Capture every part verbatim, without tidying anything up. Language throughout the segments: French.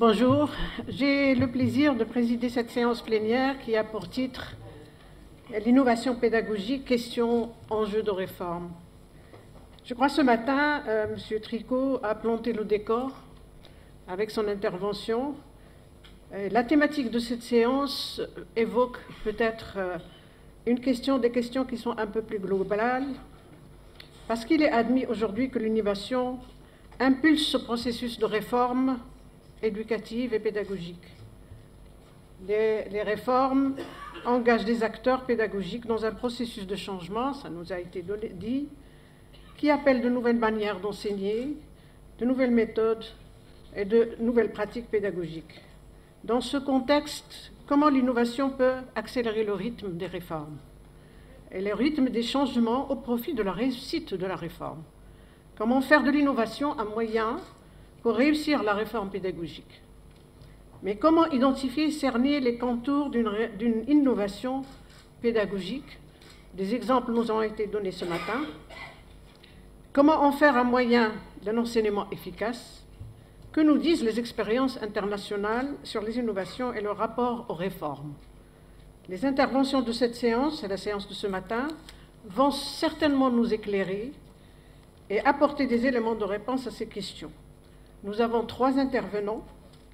Bonjour, j'ai le plaisir de présider cette séance plénière qui a pour titre l'innovation pédagogique, questions, enjeux de réforme. Je crois ce matin, euh, M. Tricot a planté le décor avec son intervention. Euh, la thématique de cette séance évoque peut-être euh, une question, des questions qui sont un peu plus globales, parce qu'il est admis aujourd'hui que l'innovation impulse ce processus de réforme éducative et pédagogique. Les, les réformes engagent des acteurs pédagogiques dans un processus de changement, ça nous a été donné, dit, qui appelle de nouvelles manières d'enseigner, de nouvelles méthodes et de nouvelles pratiques pédagogiques. Dans ce contexte, comment l'innovation peut accélérer le rythme des réformes et le rythme des changements au profit de la réussite de la réforme? Comment faire de l'innovation un moyen pour réussir la réforme pédagogique? Mais comment identifier et cerner les contours d'une innovation pédagogique? Des exemples nous ont été donnés ce matin. Comment en faire un moyen d'un enseignement efficace? Que nous disent les expériences internationales sur les innovations et leur rapport aux réformes? Les interventions de cette séance et la séance de ce matin vont certainement nous éclairer et apporter des éléments de réponse à ces questions. Nous avons trois intervenants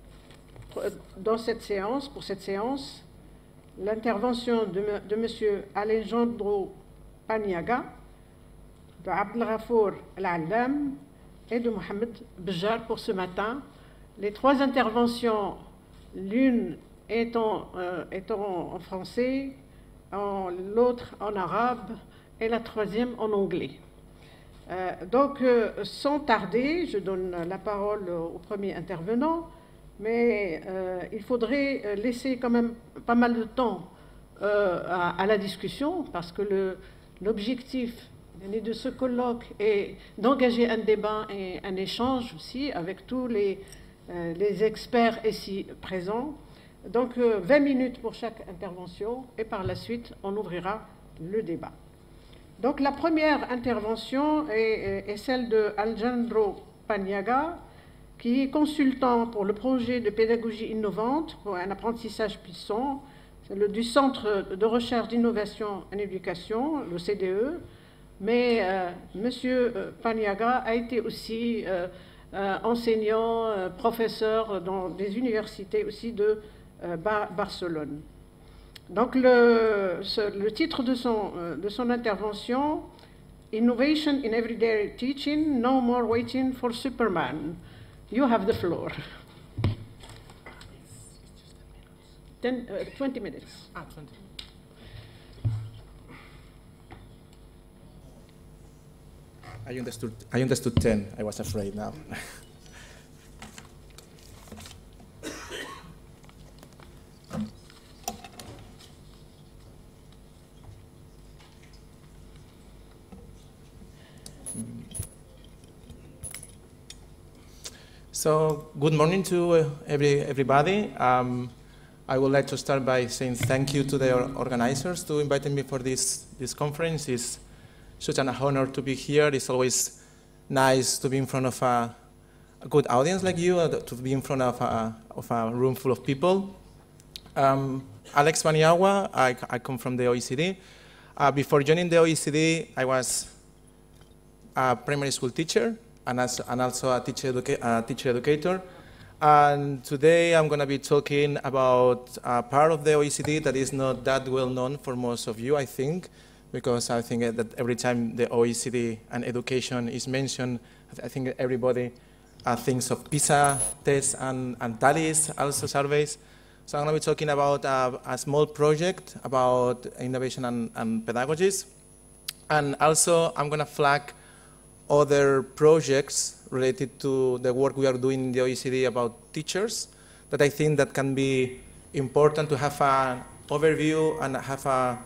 dans cette séance, pour cette séance. L'intervention de, de M. Alejandro Paniagua, de Abdelghafour Al-Allam et de Mohamed Bejar pour ce matin. Les trois interventions, l'une étant, euh, étant en français, l'autre en arabe et la troisième en anglais. Euh, donc, euh, sans tarder, je donne la parole au premier intervenant, mais euh, il faudrait laisser quand même pas mal de temps euh, à, à la discussion, parce que l'objectif de ce colloque est d'engager un débat et un échange aussi avec tous les, euh, les experts ici présents. Donc, euh, vingt minutes pour chaque intervention, et par la suite, on ouvrira le débat. Donc la première intervention est, est celle de Alejandro Paniagua, qui est consultant pour le projet de pédagogie innovante pour un apprentissage puissant, le, du Centre de recherche d'innovation en éducation, le C D E. Mais euh, M. Paniagua a été aussi euh, euh, enseignant, euh, professeur dans des universités aussi de euh, Bar Barcelone. Donc le, ce, le titre de son, de son intervention, Innovation in Everyday Teaching, No More Waiting for Superman. You have the floor. Ten, uh, twenty minutes. Ah, twenty. I understood, I understood ten. I was afraid now. So, good morning to uh, every, everybody. Um, I would like to start by saying thank you to the organizers to inviting me for this, this conference. It's such an honor to be here. It's always nice to be in front of a, a good audience like you, uh, to be in front of a, of a room full of people. Um, Alex Paniagua, I, I come from the O E C D. Uh, before joining the O E C D, I was a primary school teacher, and also, and also a teacher, educa uh, teacher educator. And today I'm going to be talking about a part of the O E C D that is not that well known for most of you, I think, because I think that every time the O E C D and education is mentioned, I think everybody uh, thinks of PISA tests and, and TALIS, also surveys. So I'm going to be talking about uh, a small project about innovation and, and pedagogies. And also I'm going to flag other projects related to the work we are doing in the O E C D about teachers that I think that can be important to have an overview and have a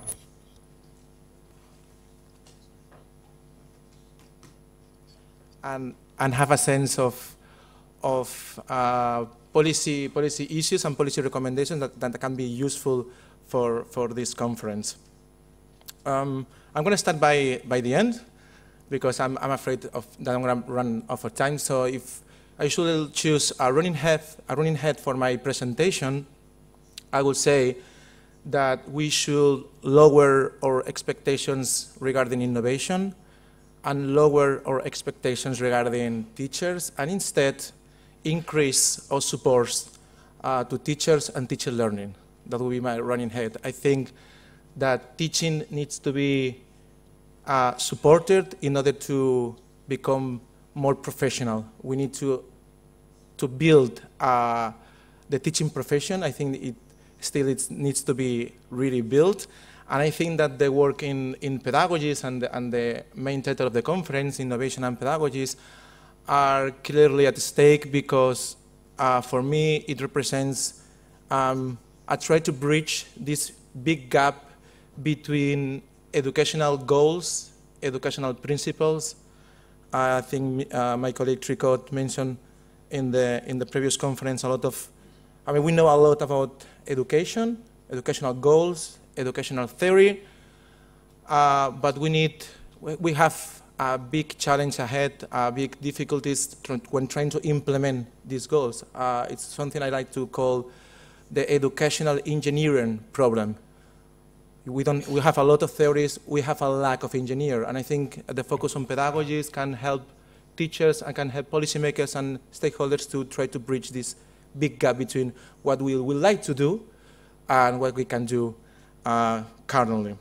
and and have a sense of of uh, policy policy issues and policy recommendations that, that can be useful for for this conference. Um, I'm going to start by by the end, because I'm, I'm afraid of that I'm going to run out of time. So if I should choose a running head, a running head for my presentation, I would say that we should lower our expectations regarding innovation and lower our expectations regarding teachers, and instead increase our support uh, to teachers and teacher learning. That will be my running head. I think that teaching needs to be uh, supported in order to become more professional. We need to, to build uh, the teaching profession. I think it still it needs to be really built. And I think that the work in, in pedagogies and the, and the main title of the conference, Innovation and Pedagogies, are clearly at stake because uh, for me it represents um, a try to bridge this big gap between educational goals, educational principles. Uh, I think uh, my colleague Tricot mentioned in the, in the previous conference a lot of, I mean, we know a lot about education, educational goals, educational theory, uh, but we need, we have a big challenge ahead, uh, big difficulties when trying to implement these goals. Uh, it's something I like to call the educational engineering problem. We, don't, we have a lot of theories, we have a lack of engineer, and I think the focus on pedagogies can help teachers and can help policymakers and stakeholders to try to bridge this big gap between what we would like to do and what we can do uh, currently.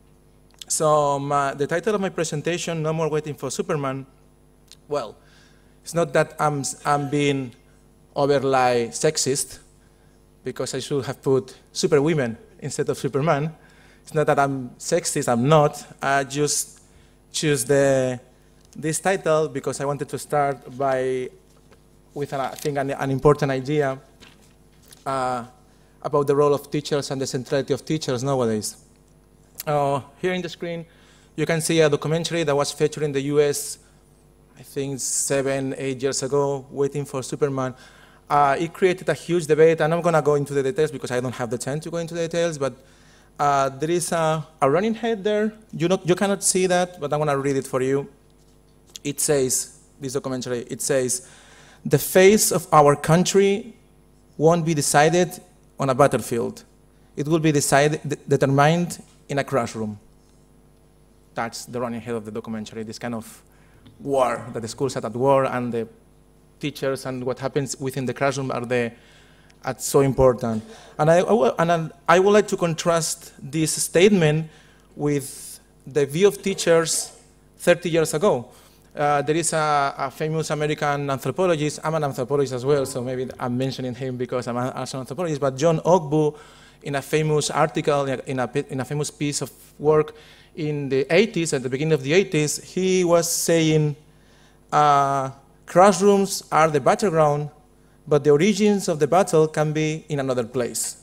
So my, the title of my presentation, No More Waiting for Superman, well, it's not that I'm, I'm being overly sexist, because I should have put superwomen instead of Superman. It's not that I'm sexist, I'm not. I just choose the, this title because I wanted to start by, with, an, I think, an, an important idea uh, about the role of teachers and the centrality of teachers nowadays. Uh, here in the screen, you can see a documentary that was featured in the U S, I think seven, eight years ago, Waiting for Superman. Uh, it created a huge debate, and I'm going to go into the details because I don't have the time to go into the details, but uh, there is a, a running head there. You, not, you cannot see that, but I'm going to read it for you. It says, this documentary, it says, the fate of our country won't be decided on a battlefield. It will be decided, determined in a classroom. That's the running head of the documentary, this kind of war, that the schools are at war, and the teachers and what happens within the classroom are, the, are so important. And I, and I would like to contrast this statement with the view of teachers thirty years ago. Uh, there is a, a famous American anthropologist, I'm an anthropologist as well, so maybe I'm mentioning him because I'm also an anthropologist, but John Ogbu, in a famous article, in a, in a famous piece of work in the eighties, at the beginning of the eighties, he was saying, uh, classrooms are the battleground, but the origins of the battle can be in another place.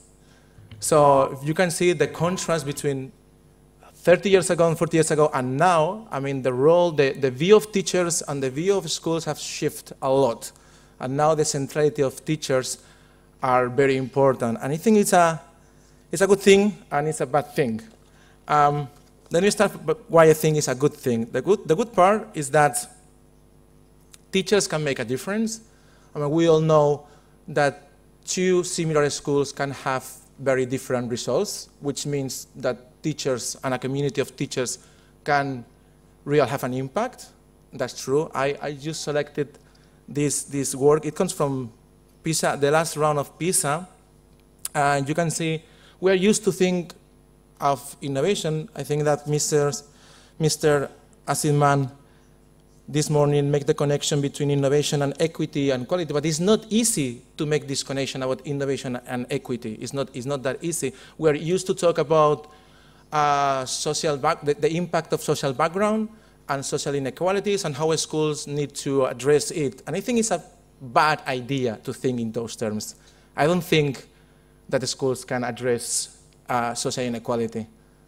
So you can see the contrast between thirty years ago and forty years ago and now. I mean, the role, the, the view of teachers and the view of schools have shifted a lot. And now the centrality of teachers are very important. And I think it's a, it's a good thing and it's a bad thing. Um, let me start with why I think it's a good thing. The good, the good part is that teachers can make a difference. I mean, we all know that two similar schools can have very different results, which means that teachers and a community of teachers can really have an impact. That's true. I, I just selected this, this work. It comes from PISA, the last round of PISA. And you can see we are used to think of innovation. I think that Mister Mister Asilman this morning make the connection between innovation and equity and quality, but it's not easy to make this connection about innovation and equity. It's not, it's not that easy. We're used to talk about uh, social back, the, the impact of social background and social inequalities and how schools need to address it. And I think it's a bad idea to think in those terms. I don't think that the schools can address uh, social inequality.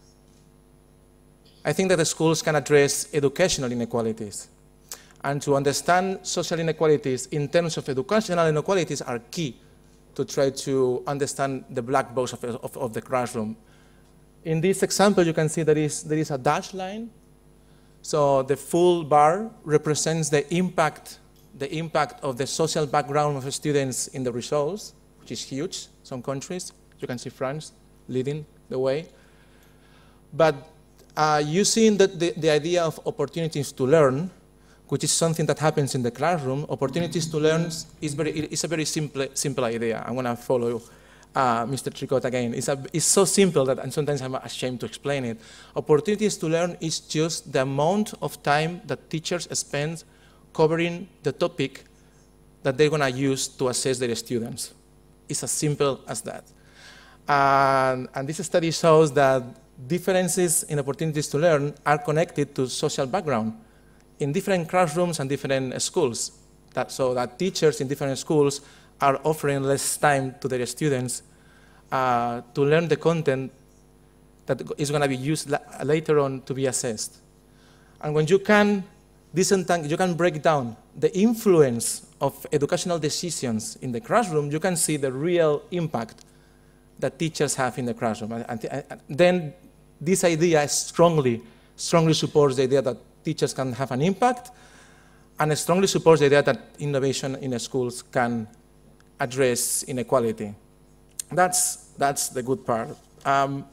I think that the schools can address educational inequalities. And to understand social inequalities in terms of educational inequalities are key to try to understand the black box of, of, of the classroom. In this example, you can see there is, there is a dashed line. So the full bar represents the impact the impact of the social background of students in the results, which is huge. Some countries, you can see France leading the way. But uh, using the, the, the idea of opportunities to learn, which is something that happens in the classroom, opportunities to learn is, very, is a very simple, simple idea. I'm going to follow uh, Mister Tricot again. It's, a, it's so simple that and sometimes I'm ashamed to explain it. Opportunities to learn is just the amount of time that teachers spend covering the topic that they're going to use to assess their students. It's as simple as that. And, and this study shows that differences in opportunities to learn are connected to social background in different classrooms and different schools. That, so that teachers in different schools are offering less time to their students uh, to learn the content that is going to be used la later on to be assessed. And when you can you can break down the influence of educational decisions in the classroom, you can see the real impact that teachers have in the classroom. And, and, and then this idea strongly, strongly supports the idea that teachers can have an impact, and it strongly supports the idea that innovation in schools can address inequality. That's, that's the good part. Um,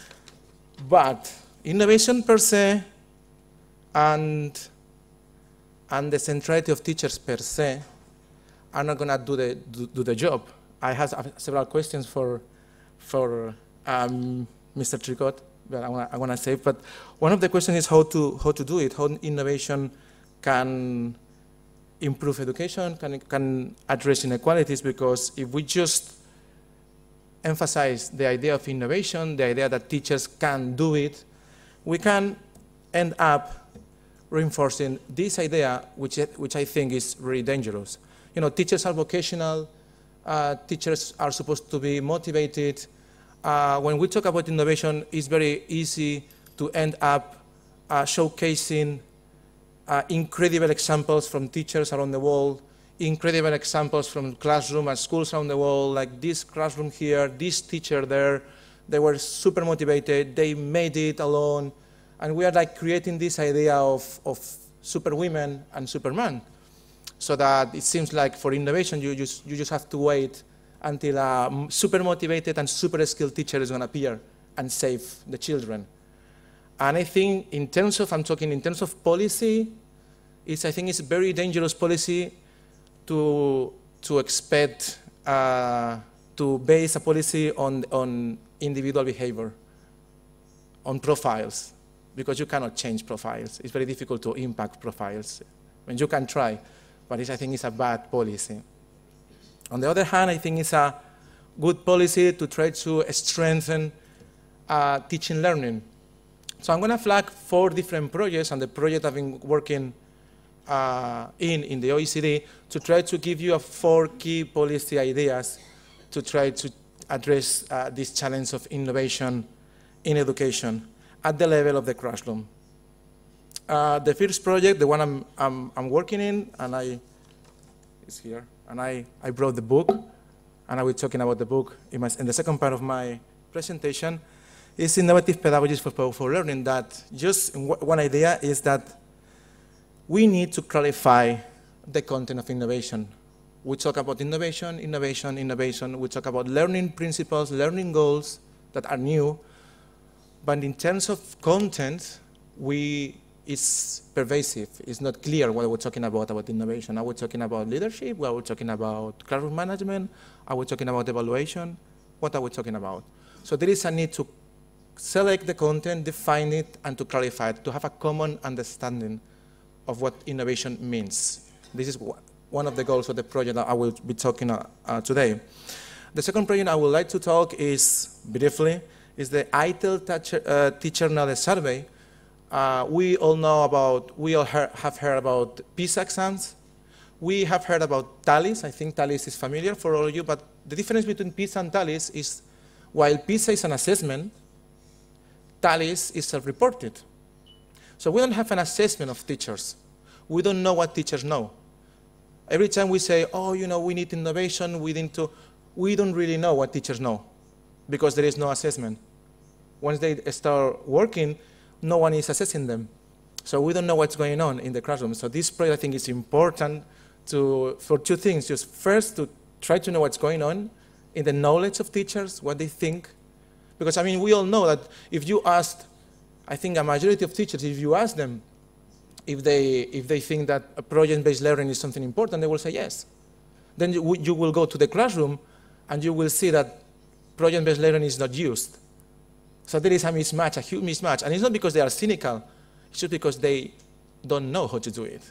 but innovation per se and and the centrality of teachers per se are not going to do the, do, do the job. I have several questions for, for um, Mister Tricot, but I want, I want to say, but one of the questions is how to, how to do it, how innovation can improve education, can, can address inequalities, because if we just emphasize the idea of innovation, the idea that teachers can do it, we can end up reinforcing this idea, which, which I think is really dangerous. You know, teachers are vocational, uh, teachers are supposed to be motivated. Uh, when we talk about innovation, it's very easy to end up uh, showcasing uh, incredible examples from teachers around the world, incredible examples from classrooms and schools around the world, like this classroom here, this teacher there. They were super motivated, they made it alone. And we are like creating this idea of, of superwomen and superman, so that it seems like for innovation, you just, you just have to wait until a super motivated and super skilled teacher is going to appear and save the children. And I think in terms of, I'm talking in terms of policy, it's, I think it's a very dangerous policy to, to expect, uh, to base a policy on, on individual behavior, on profiles. Because you cannot change profiles. It's very difficult to impact profiles. I mean, you can try, but it's, I think it's a bad policy. On the other hand, I think it's a good policy to try to strengthen uh, teaching learning. So I'm going to flag four different projects, and the project I've been working uh, in, in the O E C D, to try to give you a four key policy ideas to try to address uh, this challenge of innovation in education at the level of the classroom. Uh, the first project, the one I'm, I'm, I'm working in, and I, is here, and I, I brought the book, and I will be talking about the book in, my, in the second part of my presentation, is Innovative Pedagogies for Powerful Learning. That just one idea is that we need to clarify the content of innovation. We talk about innovation, innovation, innovation. We talk about learning principles, learning goals that are new. But in terms of content, we, it's pervasive. It's not clear what we're talking about, about innovation. Are we talking about leadership? Are we talking about classroom management? Are we talking about evaluation? What are we talking about? So there is a need to select the content, define it, and to clarify it, to have a common understanding of what innovation means. This is one of the goals of the project that I will be talking uh, uh, today. The second project I would like to talk is, briefly, is the I T E L teacher, uh, teacher knowledge survey. Uh, we all know about, we all hear, have heard about PISA exams. We have heard about TALIS. I think TALIS is familiar for all of you, but the difference between PISA and TALIS is, while PISA is an assessment, TALIS is self-reported. So we don't have an assessment of teachers. We don't know what teachers know. Every time we say, oh, you know, we need innovation, we need to, we don't really know what teachers know, because there is no assessment. Once they start working, no one is assessing them. So we don't know what's going on in the classroom. So this project, I think, is important to, for two things. Just first, to try to know what's going on in the knowledge of teachers, what they think. Because, I mean, we all know that if you asked, I think a majority of teachers, if you ask them if they, if they think that a project-based learning is something important, they will say yes. Then you, you will go to the classroom and you will see that project-based learning is not used. So there is a mismatch, a huge mismatch. And it's not because they are cynical, it's just because they don't know how to do it.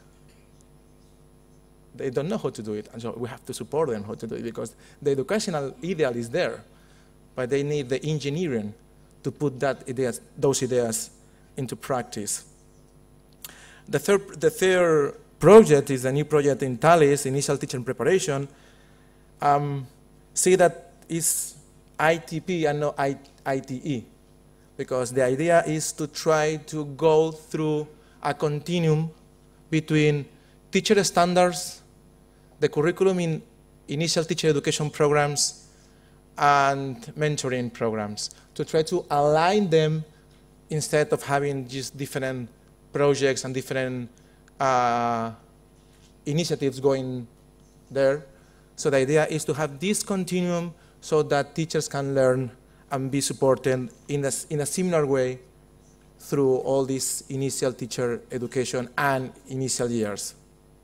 They don't know how to do it, and so we have to support them how to do it, because the educational ideal is there, but they need the engineering to put that ideas, those ideas into practice. The third, the third project is a new project in Thales, Initial Teaching Preparation. Um, see that it's I T P and not I T E, because the idea is to try to go through a continuum between teacher standards, the curriculum in initial teacher education programs, and mentoring programs, to try to align them instead of having just different projects and different uh, initiatives going there. So the idea is to have this continuum so that teachers can learn and be supported in a, in a similar way through all this initial teacher education and initial years.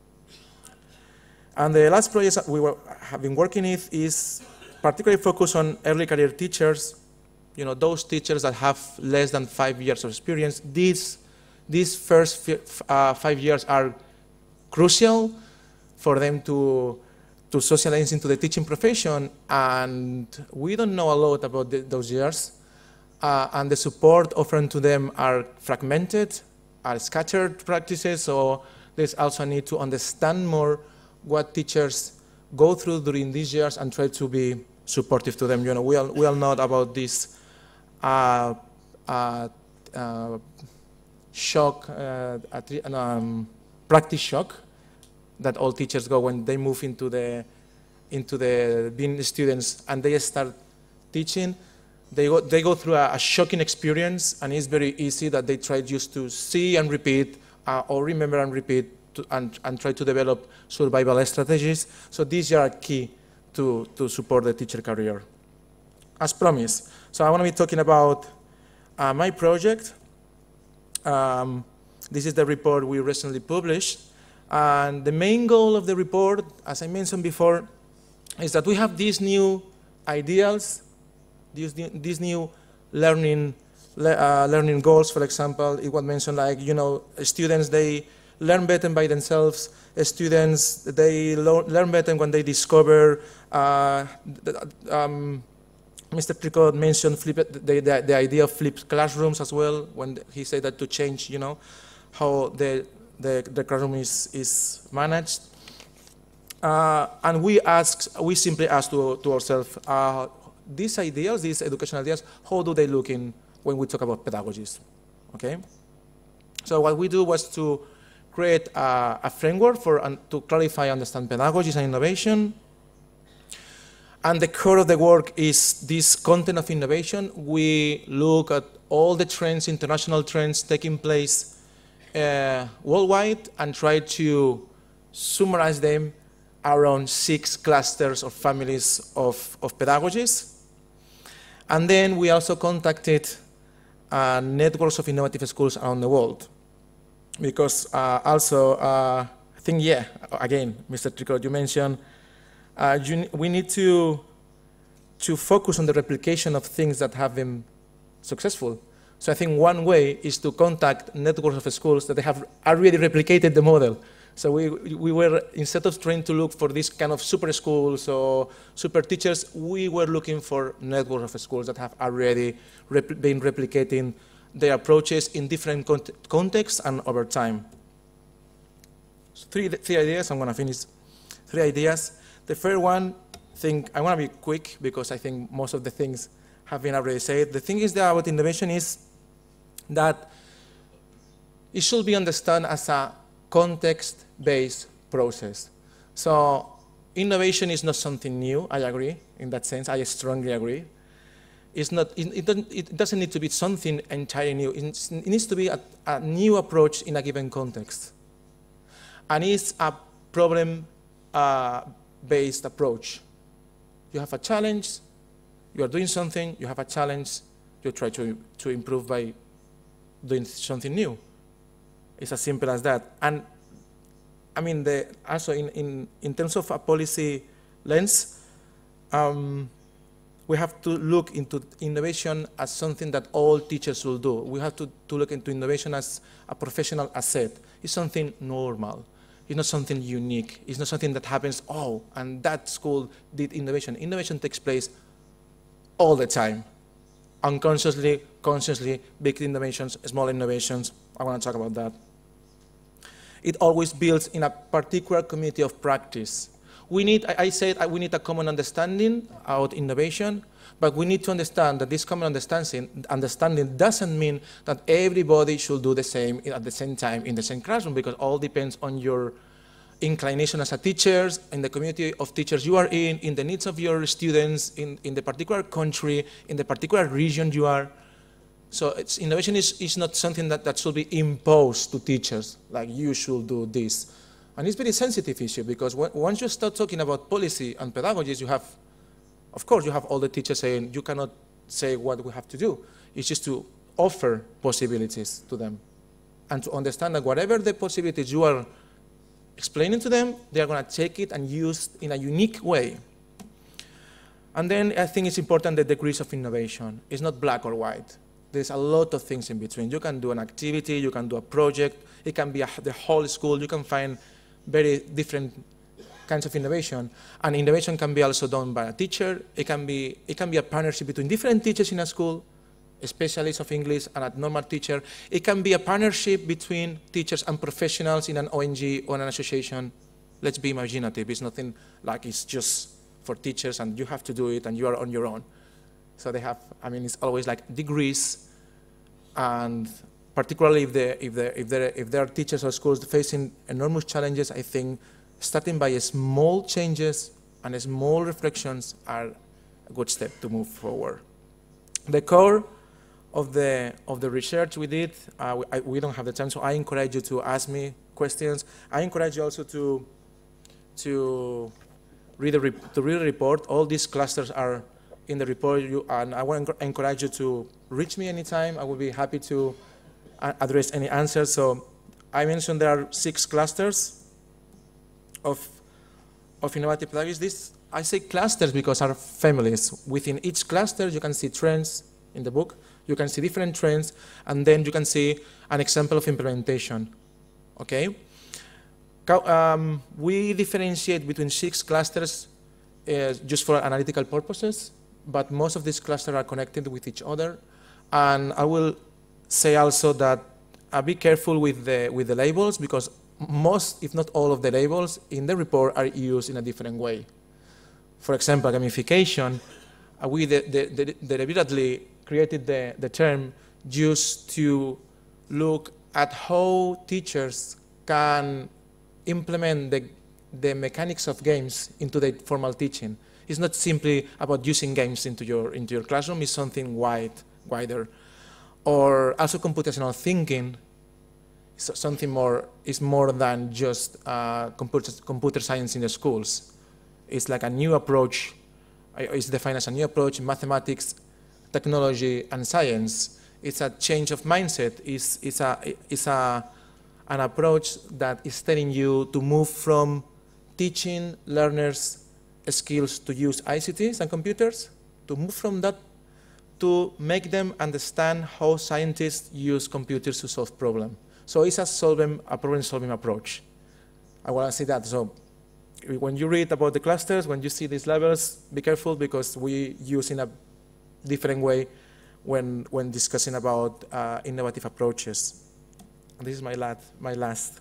And the last project that we were, have been working with is particularly focused on early career teachers, you know, those teachers that have less than five years of experience. These, these first uh, five years are crucial for them to, to socialize into the teaching profession, and we don't know a lot about the, those years. Uh, and the support offered to them are fragmented, are scattered practices, so there's also a need to understand more what teachers go through during these years and try to be supportive to them. You know, we all, we all know about this uh, uh, uh, shock, uh, um, practice shock that all teachers go when they move into the, into the being students and they start teaching. They go, they go through a, a shocking experience, and it's very easy that they try just to see and repeat, uh, or remember and repeat, to, and, and try to develop survival strategies. So these are key to, to support the teacher career. As promised, so I want to be talking about uh, my project. Um, this is the report we recently published. And the main goal of the report, as I mentioned before, is that we have these new ideals, These new, these new learning, uh, learning goals. For example, it was mentioned like, you know, students, they learn better by themselves. Students, they learn better when they discover, uh, um, Mister Tricot mentioned flip, the, the, the idea of flipped classrooms as well, when he said that to change, you know, how the, the, the classroom is, is managed. Uh, and we ask, we simply ask to, to ourselves, uh, these ideas, these educational ideas, how do they look in when we talk about pedagogies, okay? So what we do was to create a, a framework for, um, to clarify, understand pedagogies and innovation. And the core of the work is this content of innovation. We look at all the trends, international trends taking place uh, worldwide, and try to summarize them around six clusters or families of, of pedagogies. And then we also contacted uh, networks of innovative schools around the world. Because uh, also, uh, I think, yeah, again, Mister Tricot, you mentioned, uh, you, we need to, to focus on the replication of things that have been successful. So I think one way is to contact networks of schools that they have already replicated the model. So we, we were, instead of trying to look for this kind of super schools or super teachers, we were looking for networks of schools that have already repl been replicating their approaches in different cont contexts and over time. So three, three ideas, I'm gonna finish. Three ideas. The first one, thing, I wanna be quick because I think most of the things have been already said. The thing is that about innovation is that it should be understood as a context-based process. So innovation is not something new, I agree, in that sense, I strongly agree. It's not, it, it, doesn't, it doesn't need to be something entirely new. It's, it needs to be a, a new approach in a given context. And it's a problem challenge-based uh, approach. You have a challenge, you are doing something, you have a challenge, you try to, to improve by doing something new. It's as simple as that. And I mean, the, also in, in, in terms of a policy lens, um, we have to look into innovation as something that all teachers will do. We have to, to look into innovation as a professional asset. It's something normal. It's not something unique. It's not something that happens, oh, and that school did innovation. Innovation takes place all the time. Unconsciously, consciously, big innovations, small innovations. I want to talk about that. It always builds in a particular community of practice. We need, I said, we need a common understanding about innovation, but we need to understand that this common understanding, understanding doesn't mean that everybody should do the same at the same time in the same classroom, because all depends on your inclination as a teacher, in the community of teachers you are in, in the needs of your students, in, in the particular country, in the particular region you are. So it's, innovation is, is not something that, that should be imposed to teachers, like you should do this. And it's a very sensitive issue, because when, once you start talking about policy and pedagogies, you have, of course, you have all the teachers saying, you cannot say what we have to do. It's just to offer possibilities to them and to understand that whatever the possibilities you are explaining to them, they are going to take it and use it in a unique way. And then I think it's important the degrees of innovation. It's not black or white. There's a lot of things in between. You can do an activity, you can do a project, it can be a, the whole school, you can find very different kinds of innovation. And innovation can be also done by a teacher. It can be, it can be a partnership between different teachers in a school, a specialist of English and a normal teacher. It can be a partnership between teachers and professionals in an O N G or an association. Let's be imaginative. It's nothing like it's just for teachers and you have to do it and you are on your own. So they have, I mean, it's always like degrees, and particularly if, they, if, they, if, there, if there are teachers or schools facing enormous challenges, I think starting by small changes and small reflections are a good step to move forward. The core of the, of the research we did, uh, we, I, we don't have the time, so I encourage you to ask me questions. I encourage you also to, to, read, a to read a report. All these clusters are in the report, you, and I want to encourage you to reach me anytime. I will be happy to address any answers. So I mentioned there are six clusters of, of innovative pedagogies. This, I say clusters because are families. Within each cluster, you can see trends in the book. You can see different trends, and then you can see an example of implementation. Okay? Um, we differentiate between six clusters uh, just for analytical purposes, but most of these clusters are connected with each other. And I will say also that uh, be careful with the, with the labels, because most, if not all of the labels in the report are used in a different way. For example, gamification, uh, we de de de deliberately created the, the term just to look at how teachers can implement the, the mechanics of games into the formal teaching. It's not simply about using games into your, into your classroom, it's something wide, wider. Or also computational thinking, so something more, is more than just uh, computer, computer science in the schools. It's like a new approach, it's defined as a new approach in mathematics, technology, and science. It's a change of mindset, it's, it's, a, it's a, an approach that is telling you to move from teaching learners skills to use I C Ts and computers, to move from that to make them understand how scientists use computers to solve problems. So it's a, solving, a problem-solving approach. I want to say that. So when you read about the clusters, when you see these levels, be careful, because we use in a different way when, when discussing about uh, innovative approaches. This is my last. My last.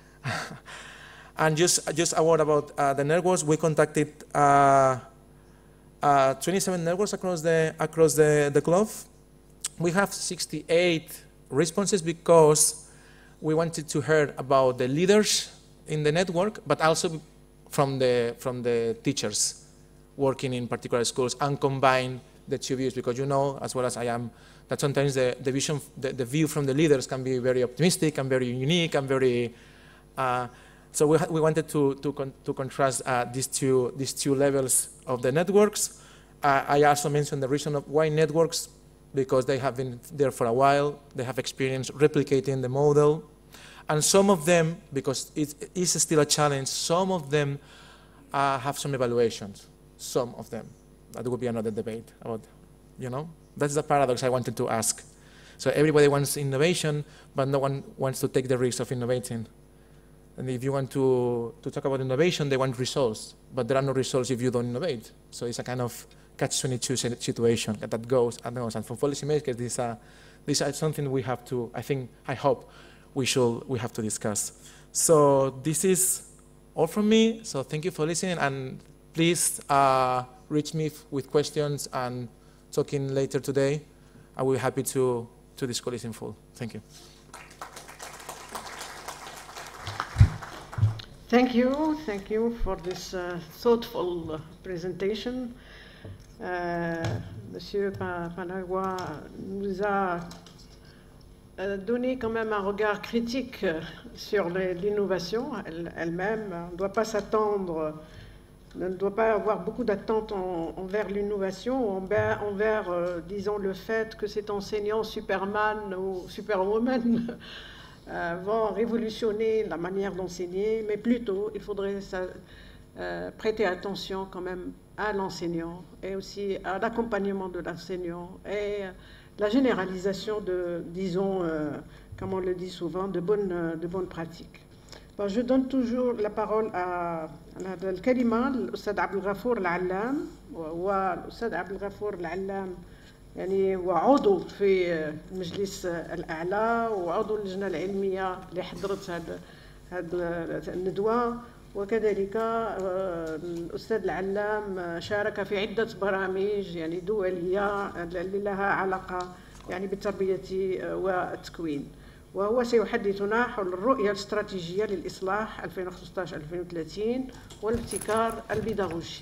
And just, just a word about uh, the networks. We contacted uh, uh, twenty-seven networks across the across the, the globe. We have sixty-eight responses because we wanted to hear about the leaders in the network, but also from the from the teachers working in particular schools, and combine the two views, because you know as well as I am that sometimes the, the vision, the, the view from the leaders can be very optimistic and very unique and very uh, So we, we wanted to, to, con to contrast uh, these, two, these two levels of the networks. Uh, I also mentioned the reason of why networks, because they have been there for a while, they have experience replicating the model. And some of them, because it is still a challenge, some of them uh, have some evaluations, some of them. That would be another debate about, you know? That's the paradox I wanted to ask. So everybody wants innovation, but no one wants to take the risk of innovating. And if you want to, to talk about innovation, they want results, but there are no results if you don't innovate. So it's a kind of catch twenty-two situation that, that goes and goes. And for policymakers, this, uh, this is something we have to, I think, I hope we should, we have to discuss. So this is all from me. So thank you for listening, and please uh, reach me with questions and talking later today. I will be happy to, to discuss this in full. Thank you. Thank you. Thank you for this uh, thoughtful uh, presentation. Euh, Monsieur Paniagua nous a euh, donné quand même un regard critique sur l'innovation elle-même. On ne doit pas s'attendre, on ne doit pas avoir beaucoup d'attentes en, envers l'innovation, envers, envers euh, disons, le fait que cet enseignant Superman ou Superwoman euh, vont révolutionner la manière d'enseigner, mais plutôt il faudrait ça, euh, prêter attention quand même à l'enseignant et aussi à l'accompagnement de l'enseignant et la généralisation de, disons, euh, comme on le dit souvent, de bonnes, de bonnes pratiques. Bon, je donne toujours la parole à الكلمة للأستاذ عبد الغفور العلام. والأستاذ عبد الغفور العلام يعني هو عضو في المجلس الأعلى وعضو اللجنة العلمية اللي حضرت هذا هذا الندوة، وكذلك الأستاذ العلام شارك في عدة برامج يعني دولية اللي لها علاقة يعني بالتربية والتكوين، وهو سيحدثنا حول الرؤية الاستراتيجية للإصلاح ألفين وخمسة عشر ألفين وثلاثين والابتكار البيداغوجي.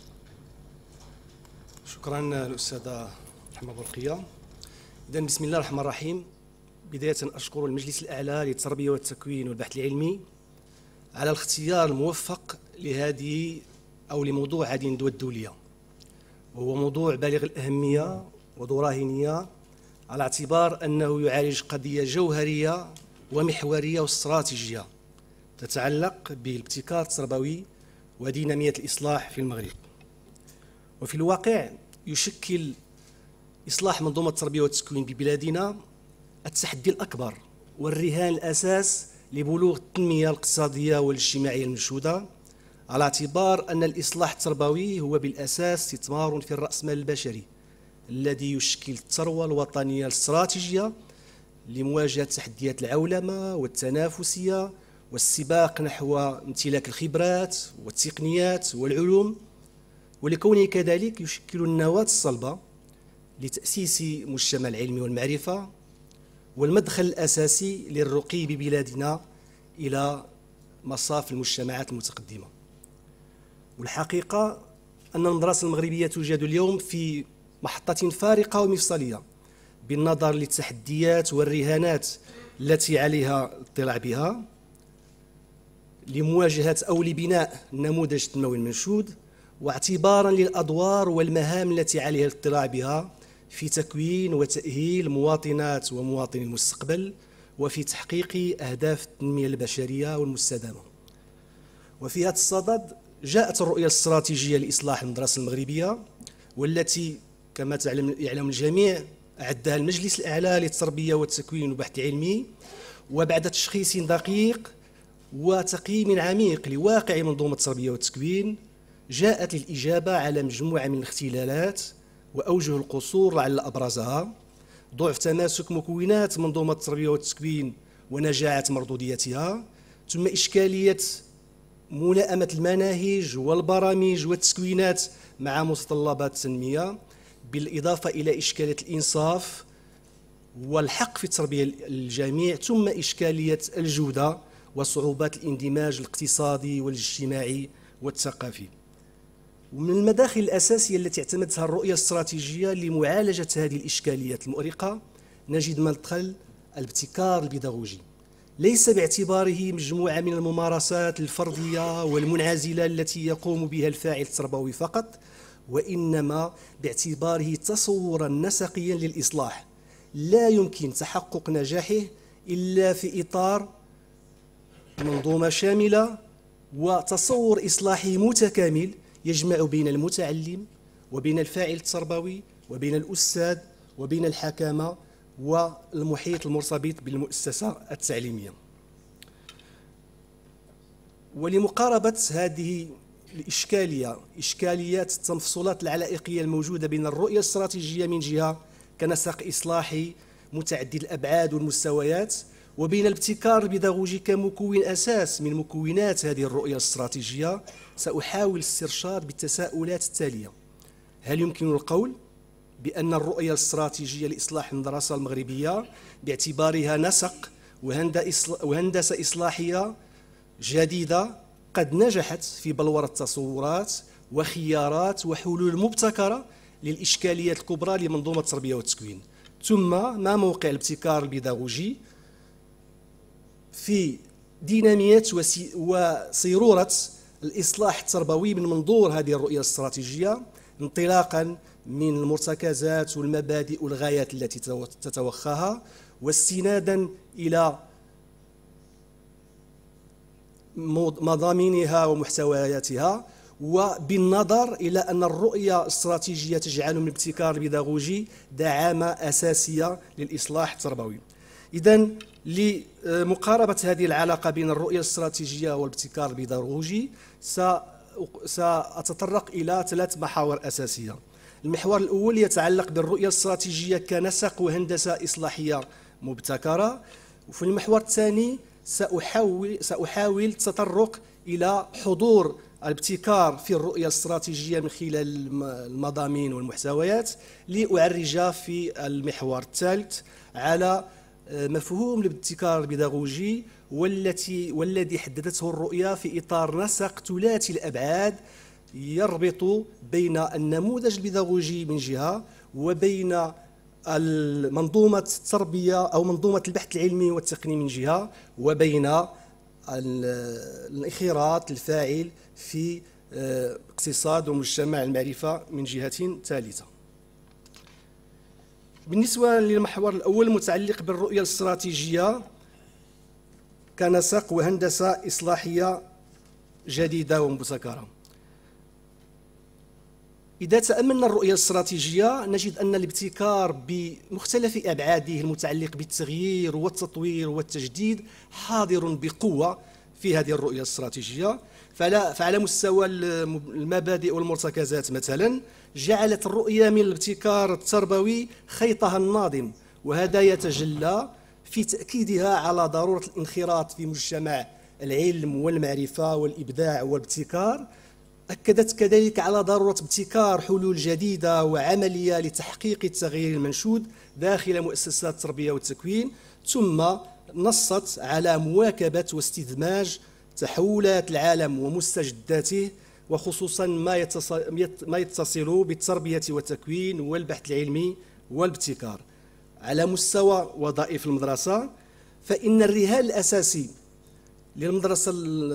شكرا الأستاذة رحمة برقية. إذا بسم الله الرحمن الرحيم. بداية أشكر المجلس الأعلى للتربية والتكوين والبحث العلمي على الاختيار الموفق لهذه أو لموضوع هذه الندوة الدولية، وهو موضوع بالغ الأهمية وذو راهنية على اعتبار أنه يعالج قضية جوهرية ومحورية واستراتيجية تتعلق بالابتكار التربوي ودينامية الإصلاح في المغرب. وفي الواقع يشكل إصلاح منظومة التربية والتكوين ببلادنا التحدي الأكبر والرهان الأساس لبلوغ التنمية الاقتصادية والاجتماعية المنشودة، على اعتبار أن الإصلاح التربوي هو بالأساس استثمار في الرأسمال البشري الذي يشكل الثروة الوطنية الاستراتيجية لمواجهة تحديات العولمة والتنافسية والسباق نحو امتلاك الخبرات والتقنيات والعلوم، ولكونه كذلك يشكل النواة الصلبة لتأسيس مجتمع العلم والمعرفة والمدخل الأساسي للرقي ببلادنا إلى مصاف المجتمعات المتقدمة. والحقيقة أن المدرسة المغربية توجد اليوم في محطة فارقة ومفصلية بالنظر للتحديات والرهانات التي عليها الاطلاع بها لمواجهة أو لبناء النموذج التنموي المنشود، واعتبارا للأدوار والمهام التي عليها الاطلاع بها في تكوين وتأهيل مواطنات ومواطني المستقبل وفي تحقيق أهداف التنمية البشرية والمستدامة. وفي هذا الصدد جاءت الرؤية الاستراتيجية لإصلاح المدرسة المغربية، والتي كما يعلم الجميع أعدها المجلس الأعلى للتربية والتكوين والبحث العلمي، وبعد تشخيص دقيق وتقييم عميق لواقع منظومة التربية والتكوين جاءت للإجابة على مجموعة من الاختلالات وأوجه القصور لعل أبرزها ضعف تماسك مكونات منظومة التربية والتكوين ونجاعة مردوديتها، ثم إشكالية ملائمة المناهج والبرامج والتكوينات مع متطلبات التنمية، بالإضافة إلى إشكالية الإنصاف والحق في التربية للجميع، ثم إشكالية الجودة وصعوبات الاندماج الاقتصادي والاجتماعي والثقافي. ومن المداخل الأساسية التي اعتمدتها الرؤية الاستراتيجية لمعالجة هذه الإشكاليات المؤرقة نجد مدخل الابتكار البيداغوجي ليس باعتباره مجموعة من الممارسات الفردية والمنعزلة التي يقوم بها الفاعل التربوي فقط، وإنما باعتباره تصورا نسقيا للإصلاح لا يمكن تحقق نجاحه إلا في إطار منظومة شاملة وتصور إصلاحي متكامل يجمع بين المتعلم وبين الفاعل التربوي وبين الأستاذ وبين الحكامة والمحيط المرتبط بالمؤسسة التعليمية. ولمقاربة هذه الإشكالية إشكاليات التمفصلات العلائقية الموجودة بين الرؤية الاستراتيجية من جهة كنسق إصلاحي متعدد الأبعاد والمستويات، وبين الابتكار البيداغوجي كمكون أساس من مكونات هذه الرؤية الاستراتيجية، سأحاول الاسترشاد بالتساؤلات التالية: هل يمكن القول بأن الرؤية الاستراتيجية لإصلاح المدرسة المغربية باعتبارها نسق وهندسة إصلاحية جديدة قد نجحت في بلورة تصورات وخيارات وحلول مبتكرة للإشكاليات الكبرى لمنظومة التربية والتكوين؟ ثم ما موقع الابتكار البيداغوجي في دينامية وصيرورة الإصلاح التربوي من منظور هذه الرؤية الاستراتيجية، انطلاقا من المرتكزات والمبادئ والغايات التي تتوخاها، واستنادا إلى مضامينها ومحتوياتها، وبالنظر إلى أن الرؤية الاستراتيجية تجعل من الابتكار البيداغوجي دعامة أساسية للإصلاح التربوي. إذن لمقاربة هذه العلاقة بين الرؤية الاستراتيجية والابتكار البيداغوجي سأتطرق إلى ثلاث محاور أساسية. المحور الأول يتعلق بالرؤية الاستراتيجية كنسق وهندسة إصلاحية مبتكرة، وفي المحور الثاني سأحاول سأحاول التطرق إلى حضور الابتكار في الرؤية الاستراتيجية من خلال المضامين والمحتويات، لأعرج في المحور الثالث على مفهوم الابتكار البيداغوجي والتي والذي حددته الرؤية في إطار نسق ثلاثي الأبعاد يربط بين النموذج البيداغوجي من جهة وبين منظومة التربية أو منظومة البحث العلمي والتقني من جهة، وبين الانخراط الفاعل في اقتصاد ومجتمع المعرفة من جهة ثالثة. بالنسبة للمحور الأول المتعلق بالرؤية الاستراتيجية كنسق وهندسة إصلاحية جديدة ومبتكرة، إذا تأملنا الرؤية الاستراتيجية نجد أن الابتكار بمختلف أبعاده المتعلق بالتغيير والتطوير والتجديد حاضر بقوة في هذه الرؤية الاستراتيجية. فعلى مستوى المبادئ والمرتكزات مثلا جعلت الرؤية من الابتكار التربوي خيطها الناظم، وهذا يتجلى في تأكيدها على ضرورة الانخراط في مجتمع العلم والمعرفة والإبداع والابتكار. أكدت كذلك على ضرورة ابتكار حلول جديدة وعملية لتحقيق التغيير المنشود داخل مؤسسات التربية والتكوين، ثم نصت على مواكبة واستدماج تحولات العالم ومستجداته، وخصوصا ما ما يتصل بالتربية والتكوين والبحث العلمي والابتكار. على مستوى وظائف المدرسة فإن الرهان الأساسي للمدرسة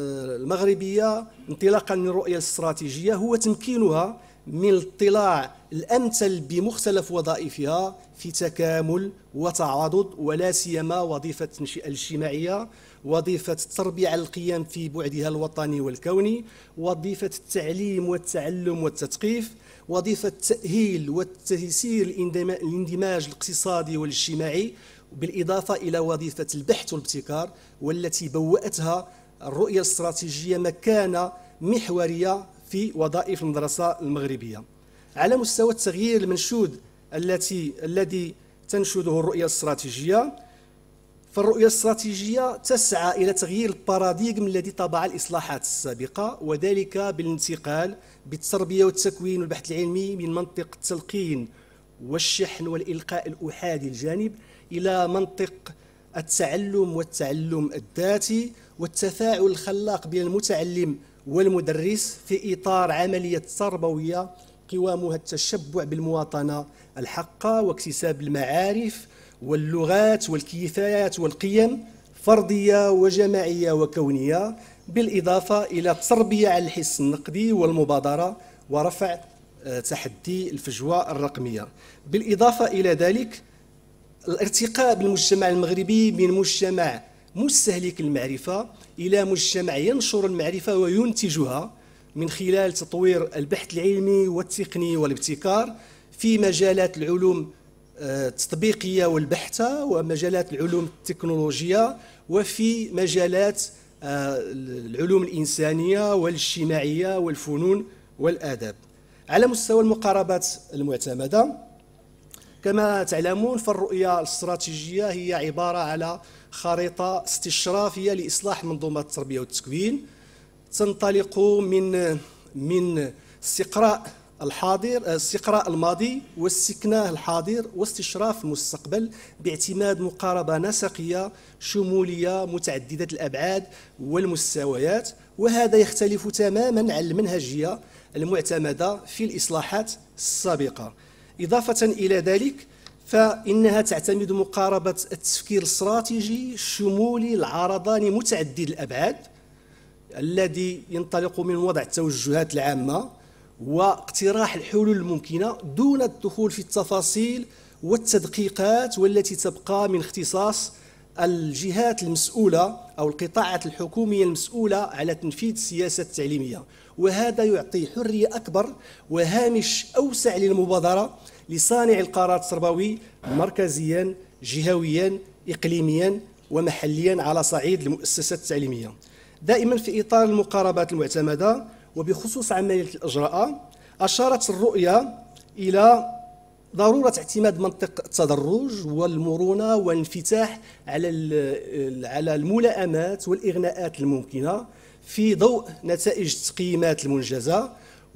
المغربية انطلاقا من الرؤية الاستراتيجية هو تمكينها من الاطلاع الأمثل بمختلف وظائفها في تكامل وتعاضد، ولا سيما وظيفة التنشئة الاجتماعية، وظيفة التربية على القيم في بعدها الوطني والكوني، وظيفة التعليم والتعلم والتثقيف، وظيفة التأهيل والتيسير الاندماج الاقتصادي والاجتماعي، بالإضافة إلى وظيفة البحث والابتكار، والتي بوأتها الرؤية الاستراتيجية مكانة محورية في وظائف المدرسة المغربية. على مستوى التغيير المنشود التي الذي تنشده الرؤية الاستراتيجية، فالرؤية الاستراتيجية تسعى إلى تغيير الباراديغم الذي طبع الإصلاحات السابقة، وذلك بالانتقال بالتربية والتكوين والبحث العلمي من منطق التلقين والشحن والإلقاء الأحادي الجانب إلى منطق التعلم والتعلم الذاتي والتفاعل الخلاق بين المتعلم والمدرس في إطار عملية تربوية قوامها التشبع بالمواطنة الحقة واكتساب المعارف واللغات والكيفيات والقيم فردية وجماعية وكونية، بالإضافة إلى التربية على الحس النقدي والمبادرة ورفع تحدي الفجوة الرقمية. بالإضافة إلى ذلك الارتقاء بالمجتمع المغربي من مجتمع مستهلك المعرفة إلى مجتمع ينشر المعرفة وينتجها من خلال تطوير البحث العلمي والتقني والابتكار في مجالات العلوم التطبيقية والبحثة ومجالات العلوم التكنولوجية وفي مجالات العلوم الإنسانية والاجتماعية والفنون والآداب. على مستوى المقاربات المعتمدة كما تعلمون فالرؤية الاستراتيجية هي عبارة على خريطة استشرافية لإصلاح منظومات التربية والتكوين تنطلق من من استقراء الحاضر استقراء الماضي واستكناه الحاضر واستشراف المستقبل باعتماد مقاربة نسقية شمولية متعددة الأبعاد والمستويات، وهذا يختلف تماما عن المنهجية المعتمدة في الإصلاحات السابقة. إضافة إلى ذلك فإنها تعتمد مقاربة التفكير الاستراتيجي الشمولي العرضاني متعدد الأبعاد الذي ينطلق من وضع التوجهات العامة واقتراح الحلول الممكنة دون الدخول في التفاصيل والتدقيقات والتي تبقى من اختصاص الجهات المسؤولة أو القطاعات الحكومية المسؤولة على تنفيذ السياسة التعليمية، وهذا يعطي حرية أكبر وهامش أوسع للمبادرة لصانع القرار التربوي مركزيا جهويا إقليميا ومحليا على صعيد المؤسسات التعليمية. دائما في إطار المقاربات المعتمدة وبخصوص عملية الإجراء أشارت الرؤية إلى ضرورة اعتماد منطق التدرج والمرونة والانفتاح على على الملائمات والإغناءات الممكنة في ضوء نتائج التقييمات المنجزة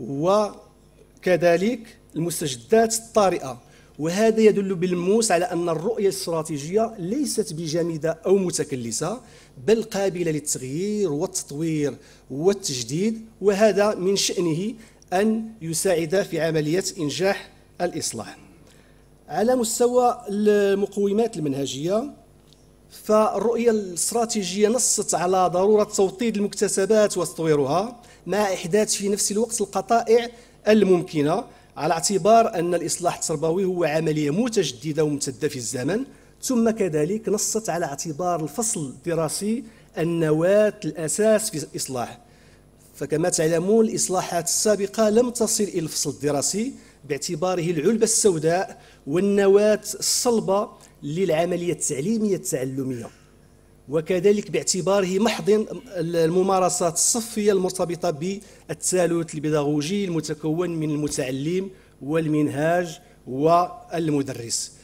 وكذلك المستجدات الطارئة، وهذا يدل بالموس على أن الرؤية الاستراتيجية ليست بجامدة أو متكلسة بل قابلة للتغيير والتطوير والتجديد، وهذا من شأنه أن يساعد في عملية إنجاح الإصلاح. على مستوى المقومات المنهجية فالرؤية الاستراتيجية نصت على ضرورة توطيد المكتسبات وتطويرها مع إحداث في نفس الوقت القطائع الممكنة، على اعتبار أن الإصلاح التربوي هو عملية متجددة وممتدة في الزمن. ثم كذلك نصت على اعتبار الفصل الدراسي النواة الأساس في الإصلاح، فكما تعلمون الإصلاحات السابقة لم تصل إلى الفصل الدراسي باعتباره العلبة السوداء والنواة الصلبة للعملية التعليمية التعلمية، وكذلك باعتباره محضن الممارسات الصفية المرتبطة بالثالث البيداغوجي المتكون من المتعلم والمنهاج والمدرس.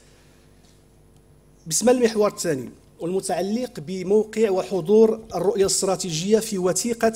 باسم المحور الثاني والمتعلق بموقع وحضور الرؤية الاستراتيجية في وثيقة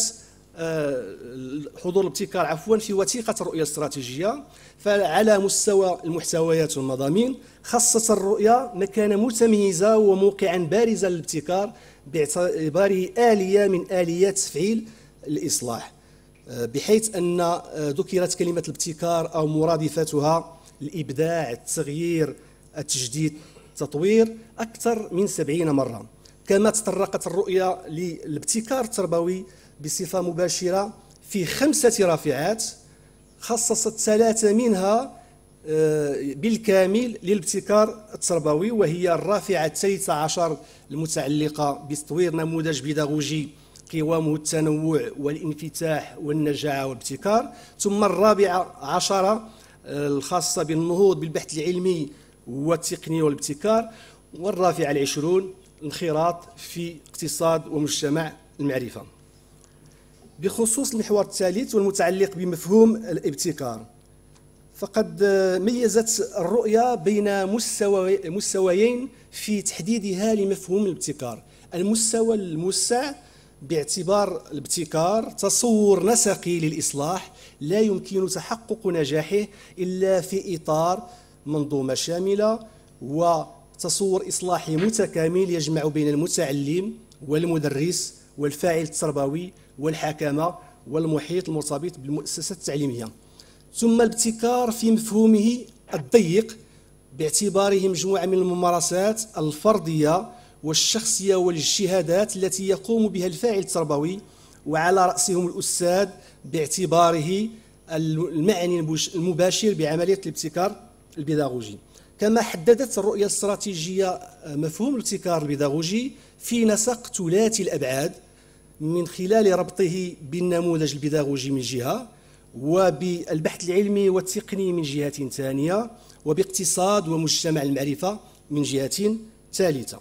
حضور الابتكار عفوا في وثيقة الرؤية الاستراتيجية، فعلى مستوى المحتويات والمضامين خصصت الرؤية مكانة متميزة وموقعا بارزا للابتكار باعتباره آلية من آليات تفعيل الإصلاح، بحيث أن ذكرت كلمة الابتكار أو مرادفتها الإبداع التغيير التجديد التطوير أكثر من سبعين مرة. كما تطرقت الرؤية للابتكار التربوي بصفة مباشرة في خمسة رافعات خصصت ثلاثة منها بالكامل للابتكار التربوي، وهي الرافعة الثالثة عشر المتعلقة بتطوير نموذج بيداغوجي قوامه التنوع والانفتاح والنجاعة والابتكار، ثم الرابعة عشرة الخاصة بالنهوض بالبحث العلمي والتقني والابتكار، والرافعة العشرون الانخراط في اقتصاد ومجتمع المعرفة. بخصوص المحور الثالث والمتعلق بمفهوم الابتكار، فقد ميزت الرؤية بين مستوى مستويين في تحديدها لمفهوم الابتكار. المستوى الموسع باعتبار الابتكار تصور نسقي للإصلاح لا يمكن تحقق نجاحه إلا في إطار منظومة شاملة وتصور إصلاحي متكامل يجمع بين المتعلم والمدرس والفاعل التربوي والحكمة والمحيط المرتبط بالمؤسسة التعليمية. ثم الابتكار في مفهومه الضيق باعتباره مجموعة من الممارسات الفردية والشخصية والاجتهادات التي يقوم بها الفاعل التربوي، وعلى رأسهم الأستاذ باعتباره المعني المباشر بعملية الابتكار البيداغوجي. كما حددت الرؤية الاستراتيجية مفهوم الابتكار البيداغوجي في نسق ثلاثي الأبعاد، من خلال ربطه بالنموذج البيداغوجي من جهة، وبالبحث العلمي والتقني من جهة ثانية، وباقتصاد ومجتمع المعرفة من جهة ثالثة.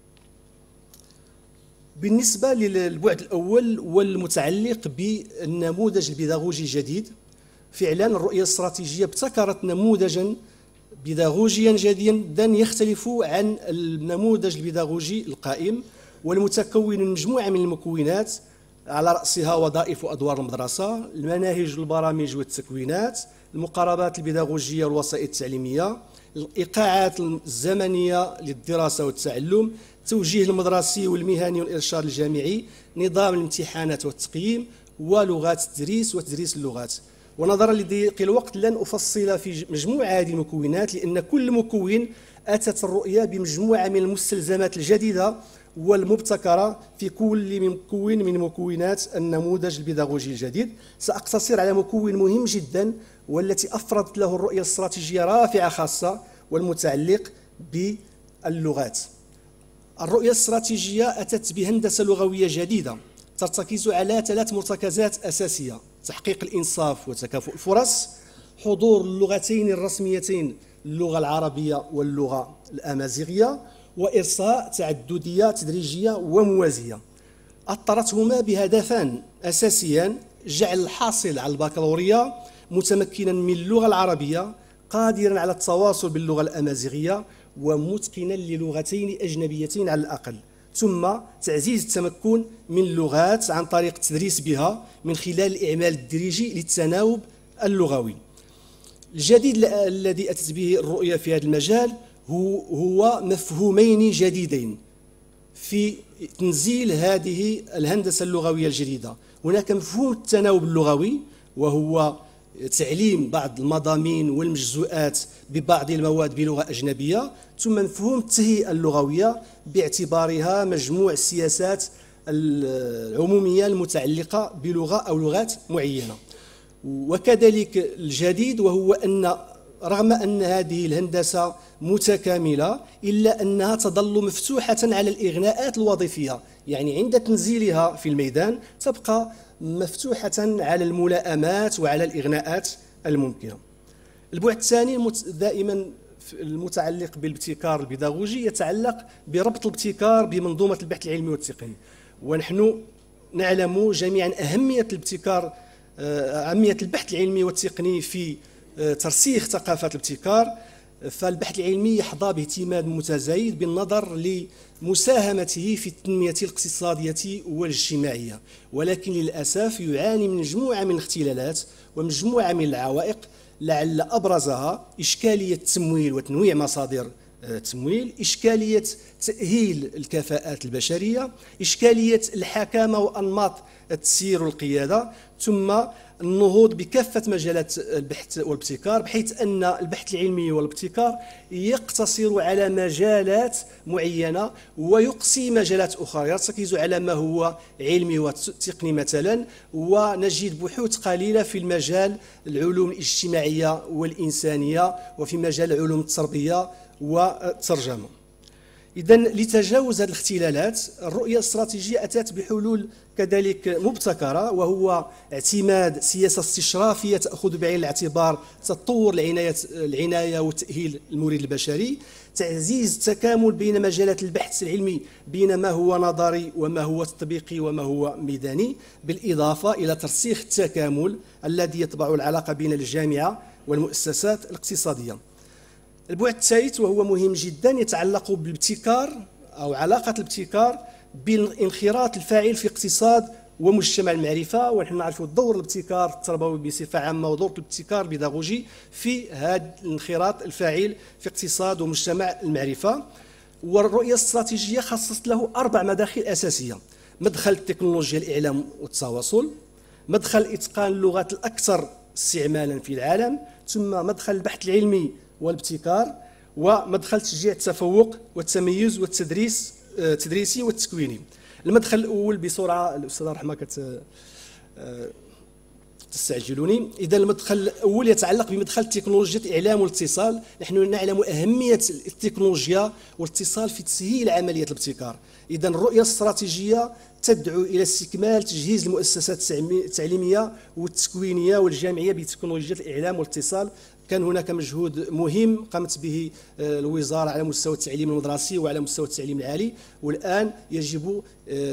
بالنسبة للبعد الأول والمتعلق بالنموذج البيداغوجي الجديد، فعلا الرؤية الاستراتيجية ابتكرت نموذجا بيداغوجيا جديدا يختلف عن النموذج البيداغوجي القائم، والمتكون من مجموعة من المكونات على رأسها وظائف وأدوار المدرسة، المناهج والبرامج والتكوينات، المقاربات البيداغوجية والوسائط التعليمية، الإيقاعات الزمنية للدراسة والتعلم، التوجيه المدرسي والمهني والإرشاد الجامعي، نظام الامتحانات والتقييم، ولغات التدريس وتدريس اللغات. ونظرا لضيق الوقت لن أفصل في مجموعة هذه المكونات، لأن كل مكون أتت الرؤية بمجموعة من المستلزمات الجديدة والمبتكرة في كل مكون من مكونات النموذج البيداغوجي الجديد. سأقتصر على مكون مهم جدا والتي أفردت له الرؤية الاستراتيجية رافعة خاصة، والمتعلق باللغات. الرؤية الاستراتيجية أتت بهندسة لغوية جديدة ترتكز على ثلاث مرتكزات أساسية: تحقيق الإنصاف وتكافؤ الفرص، حضور اللغتين الرسميتين اللغة العربية واللغة الأمازيغية، وإرساء تعددية تدريجية وموازية. أطرتهما بهدفان أساسيان: جعل الحاصل على البكالوريا متمكنا من اللغة العربية، قادرا على التواصل باللغة الأمازيغية، ومتقنا للغتين أجنبيتين على الأقل، ثم تعزيز التمكن من اللغات عن طريق التدريس بها من خلال الإعمال التدريجي للتناوب اللغوي. الجديد الذي أتت به الرؤية في هذا المجال هو, هو مفهومين جديدين في تنزيل هذه الهندسة اللغوية الجديدة. هناك مفهوم التناوب اللغوي، وهو تعليم بعض المضامين والمجزوءات ببعض المواد بلغة أجنبية، ثم مفهوم التهيئة اللغوية باعتبارها مجموع السياسات العمومية المتعلقة بلغة أو لغات معينة. وكذلك الجديد وهو أن رغم أن هذه الهندسة متكاملة، إلا أنها تظل مفتوحة على الإغناءات الوظيفية، يعني عند تنزيلها في الميدان تبقى مفتوحة على الملائمات وعلى الإغناءات الممكنة. البعد الثاني دائما المتعلق بالابتكار البيداغوجي يتعلق بربط الابتكار بمنظومة البحث العلمي والتقني. ونحن نعلم جميعا أهمية الابتكار، أهمية البحث العلمي والتقني في ترسيخ ثقافة الابتكار. فالبحث العلمي يحظى باهتمام متزايد بالنظر لمساهمته في التنمية الاقتصادية والاجتماعية، ولكن للأسف يعاني من مجموعة من الاختلالات ومجموعة من العوائق، لعل أبرزها إشكالية التمويل وتنويع مصادر التمويل، إشكالية تأهيل الكفاءات البشرية، إشكالية الحكامة وأنماط التسيير والقيادة، ثم النهوض بكافة مجالات البحث والابتكار، بحيث أن البحث العلمي والابتكار يقتصر على مجالات معينة ويقصي مجالات أخرى، يرتكز على ما هو علمي وتقني مثلا، ونجد بحوث قليلة في المجال العلوم الاجتماعية والإنسانية وفي مجال علوم التربية والترجمة. إذن لتجاوز هذه الاختلالات الرؤية الاستراتيجية أتت بحلول كذلك مبتكرة، وهو اعتماد سياسة استشرافية تأخذ بعين الاعتبار تطور العناية العناية وتأهيل المورد البشري، تعزيز التكامل بين مجالات البحث العلمي بين ما هو نظري وما هو تطبيقي وما هو ميداني، بالإضافة إلى ترسيخ التكامل الذي يتبع العلاقة بين الجامعة والمؤسسات الاقتصادية. البعد الثالث وهو مهم جدا يتعلق بالابتكار أو علاقة الابتكار بالانخراط الفاعل في اقتصاد ومجتمع المعرفة. ونحن نعرف دور الابتكار التربوي بصفة عامة ودور الابتكار البيداغوجي في هذا الانخراط الفاعل في اقتصاد ومجتمع المعرفة. والرؤية الاستراتيجية خصصت له أربع مداخل أساسية: مدخل التكنولوجيا الإعلام والتواصل، مدخل إتقان اللغات الأكثر استعمالا في العالم، ثم مدخل البحث العلمي والابتكار، ومدخل تشجيع التفوق والتميز والتدريس التدريسي والتكويني. المدخل الاول بسرعه الاستاذه رحمه كت تستعجلوني. إذا المدخل الأول يتعلق بمدخل تكنولوجيا الإعلام والاتصال. نحن نعلم أهمية التكنولوجيا والاتصال في تسهيل عملية الابتكار. إذا الرؤية الاستراتيجية تدعو إلى استكمال تجهيز المؤسسات التعليمية والتكوينية والجامعية بتكنولوجيا الإعلام والاتصال. كان هناك مجهود مهم قامت به الوزارة على مستوى التعليم المدرسي وعلى مستوى التعليم العالي، والآن يجب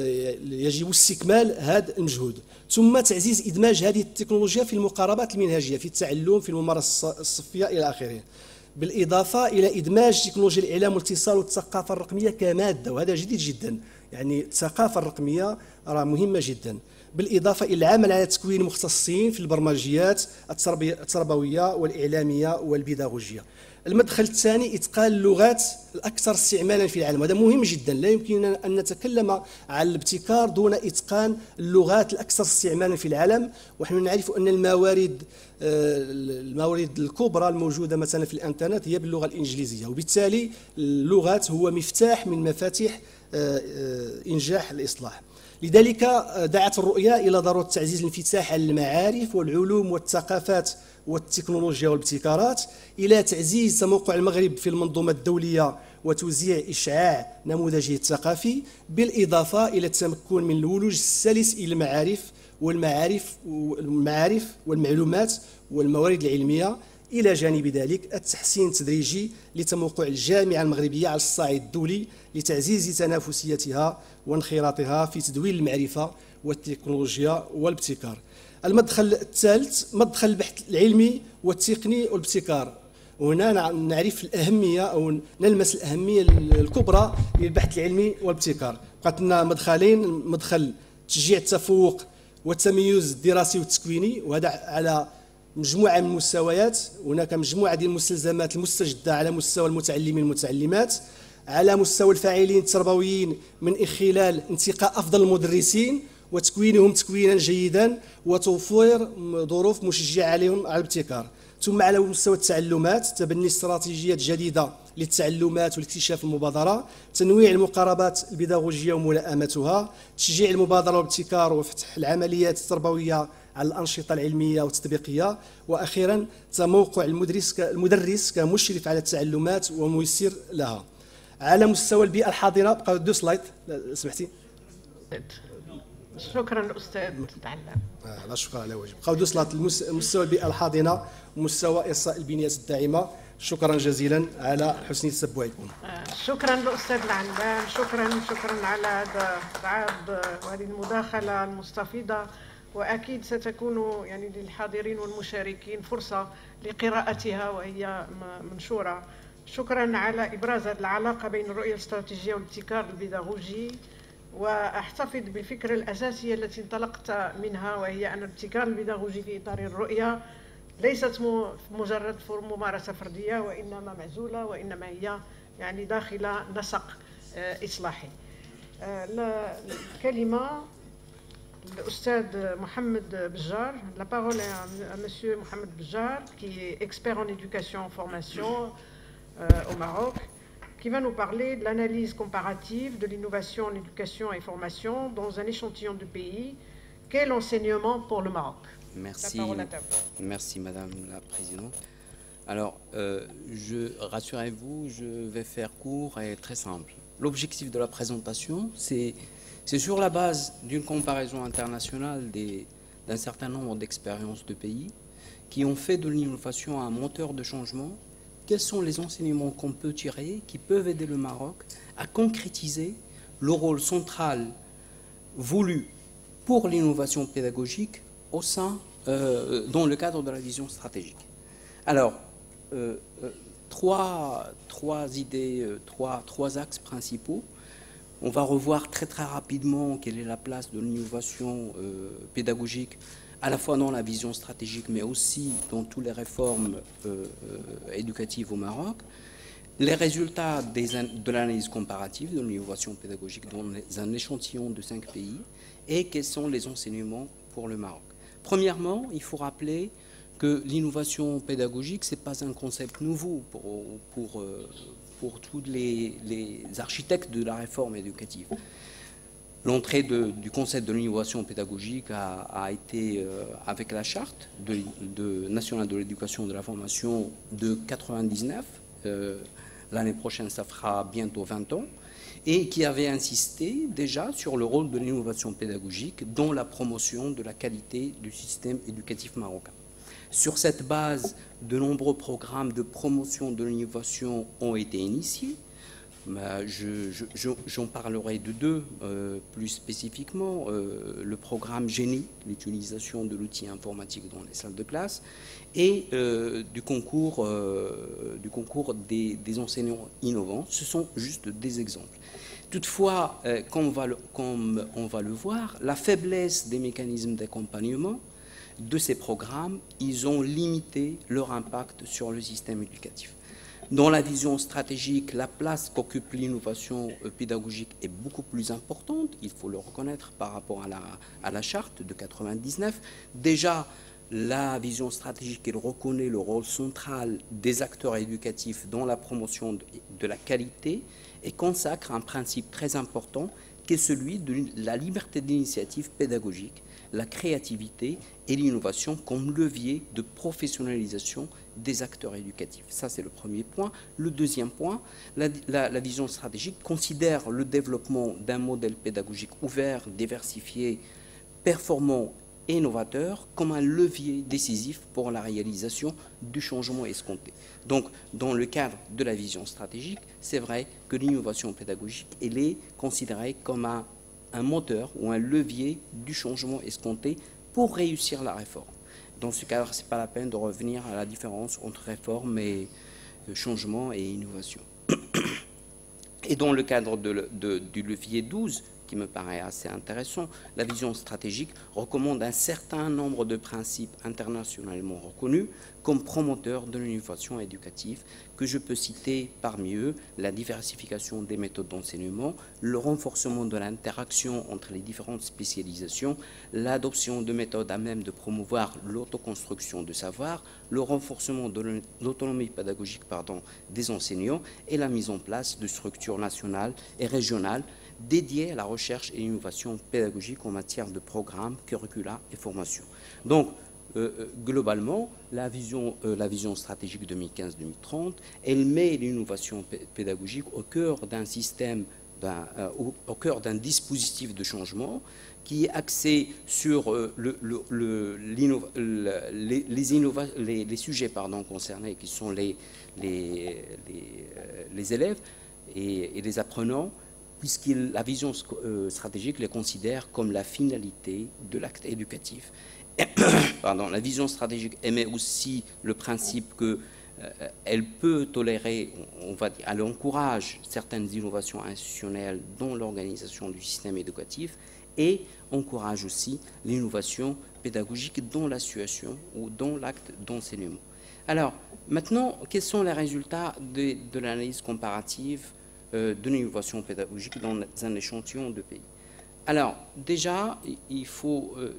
يجب استكمال هذا المجهود. ثم تعزيز إدماج هذه التكنولوجيا في المقاربات المنهجية في التعلم في الممارسة الصفية إلى آخره، بالإضافة إلى إدماج تكنولوجيا الإعلام والاتصال والثقافة الرقمية كمادة، وهذا جديد جدا. يعني الثقافة الرقمية راه مهمة جدا، بالإضافة إلى العمل على تكوين مختصين في البرمجيات التربوية والإعلامية والبيداغوجية. المدخل الثاني إتقان اللغات الأكثر استعمالا في العالم، وهذا مهم جدا. لا يمكننا أن نتكلم عن الابتكار دون إتقان اللغات الأكثر استعمالا في العالم. ونحن نعرف أن الموارد الموارد الكبرى الموجودة مثلا في الإنترنت هي باللغة الإنجليزية، وبالتالي اللغات هو مفتاح من مفاتيح إنجاح الإصلاح. لذلك دعت الرؤية إلى ضرورة تعزيز الانفتاح على المعارف والعلوم والثقافات والتكنولوجيا والابتكارات، إلى تعزيز تموقع المغرب في المنظومة الدولية وتوزيع إشعاع نموذجه الثقافي، بالإضافة إلى التمكن من الولوج السلس إلى المعارف والمعارف والمعارف والمعلومات والموارد العلمية. إلى جانب ذلك التحسين التدريجي لتموقع الجامعة المغربية على الصعيد الدولي لتعزيز تنافسيتها وانخراطها في تدوين المعرفة والتكنولوجيا والابتكار. المدخل الثالث مدخل البحث العلمي والتقني والابتكار. وهنا نعرف الأهمية أو نلمس الأهمية الكبرى للبحث العلمي والابتكار. بقات لنا مدخلين، مدخل تشجيع التفوق والتميز الدراسي والتكويني، وهذا على مجموعة من المستويات. هناك مجموعة ديال المستلزمات المستجدة على مستوى المتعلمين والمتعلمات، على مستوى الفاعلين التربويين من خلال انتقاء أفضل المدرسين وتكوينهم تكوينا جيدا وتوفير ظروف مشجعة عليهم على الابتكار. ثم على مستوى التعلمات تبني استراتيجيات جديدة للتعلمات والاكتشاف المبادرة، تنويع المقاربات البيداغوجية وملائمتها، تشجيع المبادرة والابتكار وفتح العمليات التربوية على الأنشطة العلمية والتطبيقية، وأخيرا تموقع المدرس المدرس كمشرف على التعلمات وميسر لها. على مستوى البيئة الحاضرة بقى دو سلايد سمحتي. شكرا أستاذ تعلم. آه لا شكرا على واجب. بقاو دو سلايد مستوى البيئة الحاضنة ومستوى إرساء البنيات الداعمة. شكرا جزيلا على حسن تتبعكم. آه شكرا للأستاذ العنبان، شكرا شكرا على هذا التعب وهذه المداخلة المستفيضة، وأكيد ستكون يعني للحاضرين والمشاركين فرصة لقراءتها وهي منشورة. شكرا على إبراز العلاقة بين الرؤية الاستراتيجية والابتكار البيداغوجي، وأحتفظ بالفكرة الأساسية التي انطلقت منها، وهي أن الابتكار البيداغوجي في إطار الرؤية ليست مجرد ممارسة فردية وإنما معزولة، وإنما هي يعني داخل نسق إصلاحي. الكلمة l'Ustad Mohamed Bjar. La parole est à Monsieur Mohamed Bjar, qui est expert en éducation et formation euh, au Maroc, qui va nous parler de l'analyse comparative de l'innovation en éducation et formation dans un échantillon de pays. Quel enseignement pour le Maroc? Merci, la parole est à vous. Merci Madame la Présidente. Alors, euh, je, rassurez-vous, je vais faire court et très simple. L'objectif de la présentation, c'est C'est sur la base d'une comparaison internationale d'un certain nombre d'expériences de pays qui ont fait de l'innovation un moteur de changement. Quels sont les enseignements qu'on peut tirer qui peuvent aider le Maroc à concrétiser le rôle central voulu pour l'innovation pédagogique au sein, euh, dans le cadre de la vision stratégique. Alors, euh, euh, trois, trois idées, euh, trois, trois axes principaux. On va revoir très très rapidement quelle est la place de l'innovation euh, pédagogique, à la fois dans la vision stratégique, mais aussi dans toutes les réformes euh, euh, éducatives au Maroc, les résultats des, de l'analyse comparative de l'innovation pédagogique dans un échantillon de cinq pays, et quels sont les enseignements pour le Maroc. Premièrement, il faut rappeler que l'innovation pédagogique, ce n'est pas un concept nouveau pour, pour, pour tous les, les architectes de la réforme éducative. L'entrée du concept de l'innovation pédagogique a, a été, euh, avec la charte de, de nationale de l'éducation et de la formation de quatre-vingt-dix-neuf, euh, l'année prochaine ça fera bientôt vingt ans, et qui avait insisté déjà sur le rôle de l'innovation pédagogique dans la promotion de la qualité du système éducatif marocain. Sur cette base, de nombreux programmes de promotion de l'innovation ont été initiés. Je, je, j'en parlerai de deux euh, plus spécifiquement. Euh, le programme Génie, l'utilisation de l'outil informatique dans les salles de classe, et euh, du concours, euh, du concours des, des enseignants innovants. Ce sont juste des exemples. Toutefois, euh, comme, on va le, comme on va le voir, la faiblesse des mécanismes d'accompagnement de ces programmes, ils ont limité leur impact sur le système éducatif. Dans la vision stratégique, la place qu'occupe l'innovation pédagogique est beaucoup plus importante, il faut le reconnaître par rapport à la, à la charte de quatre-vingt-dix-neuf. Déjà, la vision stratégique, elle reconnaît le rôle central des acteurs éducatifs dans la promotion de, de la qualité et consacre un principe très important qui est celui de la liberté d'initiative pédagogique, la créativité et l'innovation comme levier de professionnalisation des acteurs éducatifs. Ça, c'est le premier point. Le deuxième point, la, la, la vision stratégique considère le développement d'un modèle pédagogique ouvert, diversifié, performant et novateur comme un levier décisif pour la réalisation du changement escompté. Donc, dans le cadre de la vision stratégique, c'est vrai que l'innovation pédagogique, elle est considérée comme un, un moteur ou un levier du changement escompté pour réussir la réforme. Dans ce cadre, ce n'est pas la peine de revenir à la différence entre réforme et changement et innovation. Et dans le cadre de, de, du levier douze, qui me paraît assez intéressant, la vision stratégique recommande un certain nombre de principes internationalement reconnus comme promoteurs de l'innovation éducative, que je peux citer parmi eux la diversification des méthodes d'enseignement, le renforcement de l'interaction entre les différentes spécialisations, l'adoption de méthodes à même de promouvoir l'autoconstruction de savoir, le renforcement de l'autonomie pédagogique pardon, des enseignants et la mise en place de structures nationales et régionales dédié à la recherche et l'innovation pédagogique en matière de programmes, curricula et formation. Donc, euh, globalement, la vision, euh, la vision stratégique deux mille quinze deux mille trente, elle met l'innovation pédagogique au cœur d'un système, d'un, euh, au, au cœur d'un dispositif de changement qui est axé sur euh, le, le, le, le, les, les, innova, les, les sujets pardon, concernés, qui sont les, les, les, euh, les élèves et, et les apprenants, puisque la vision stratégique les considère comme la finalité de l'acte éducatif. Pardon, la vision stratégique émet aussi le principe qu'elle euh, peut tolérer, on va dire, elle encourage certaines innovations institutionnelles dans l'organisation du système éducatif et encourage aussi l'innovation pédagogique dans la situation ou dans l'acte d'enseignement. Alors, maintenant, quels sont les résultats de, de l'analyse comparative de l'innovation pédagogique dans un échantillon de pays? Alors, déjà, il faut, euh,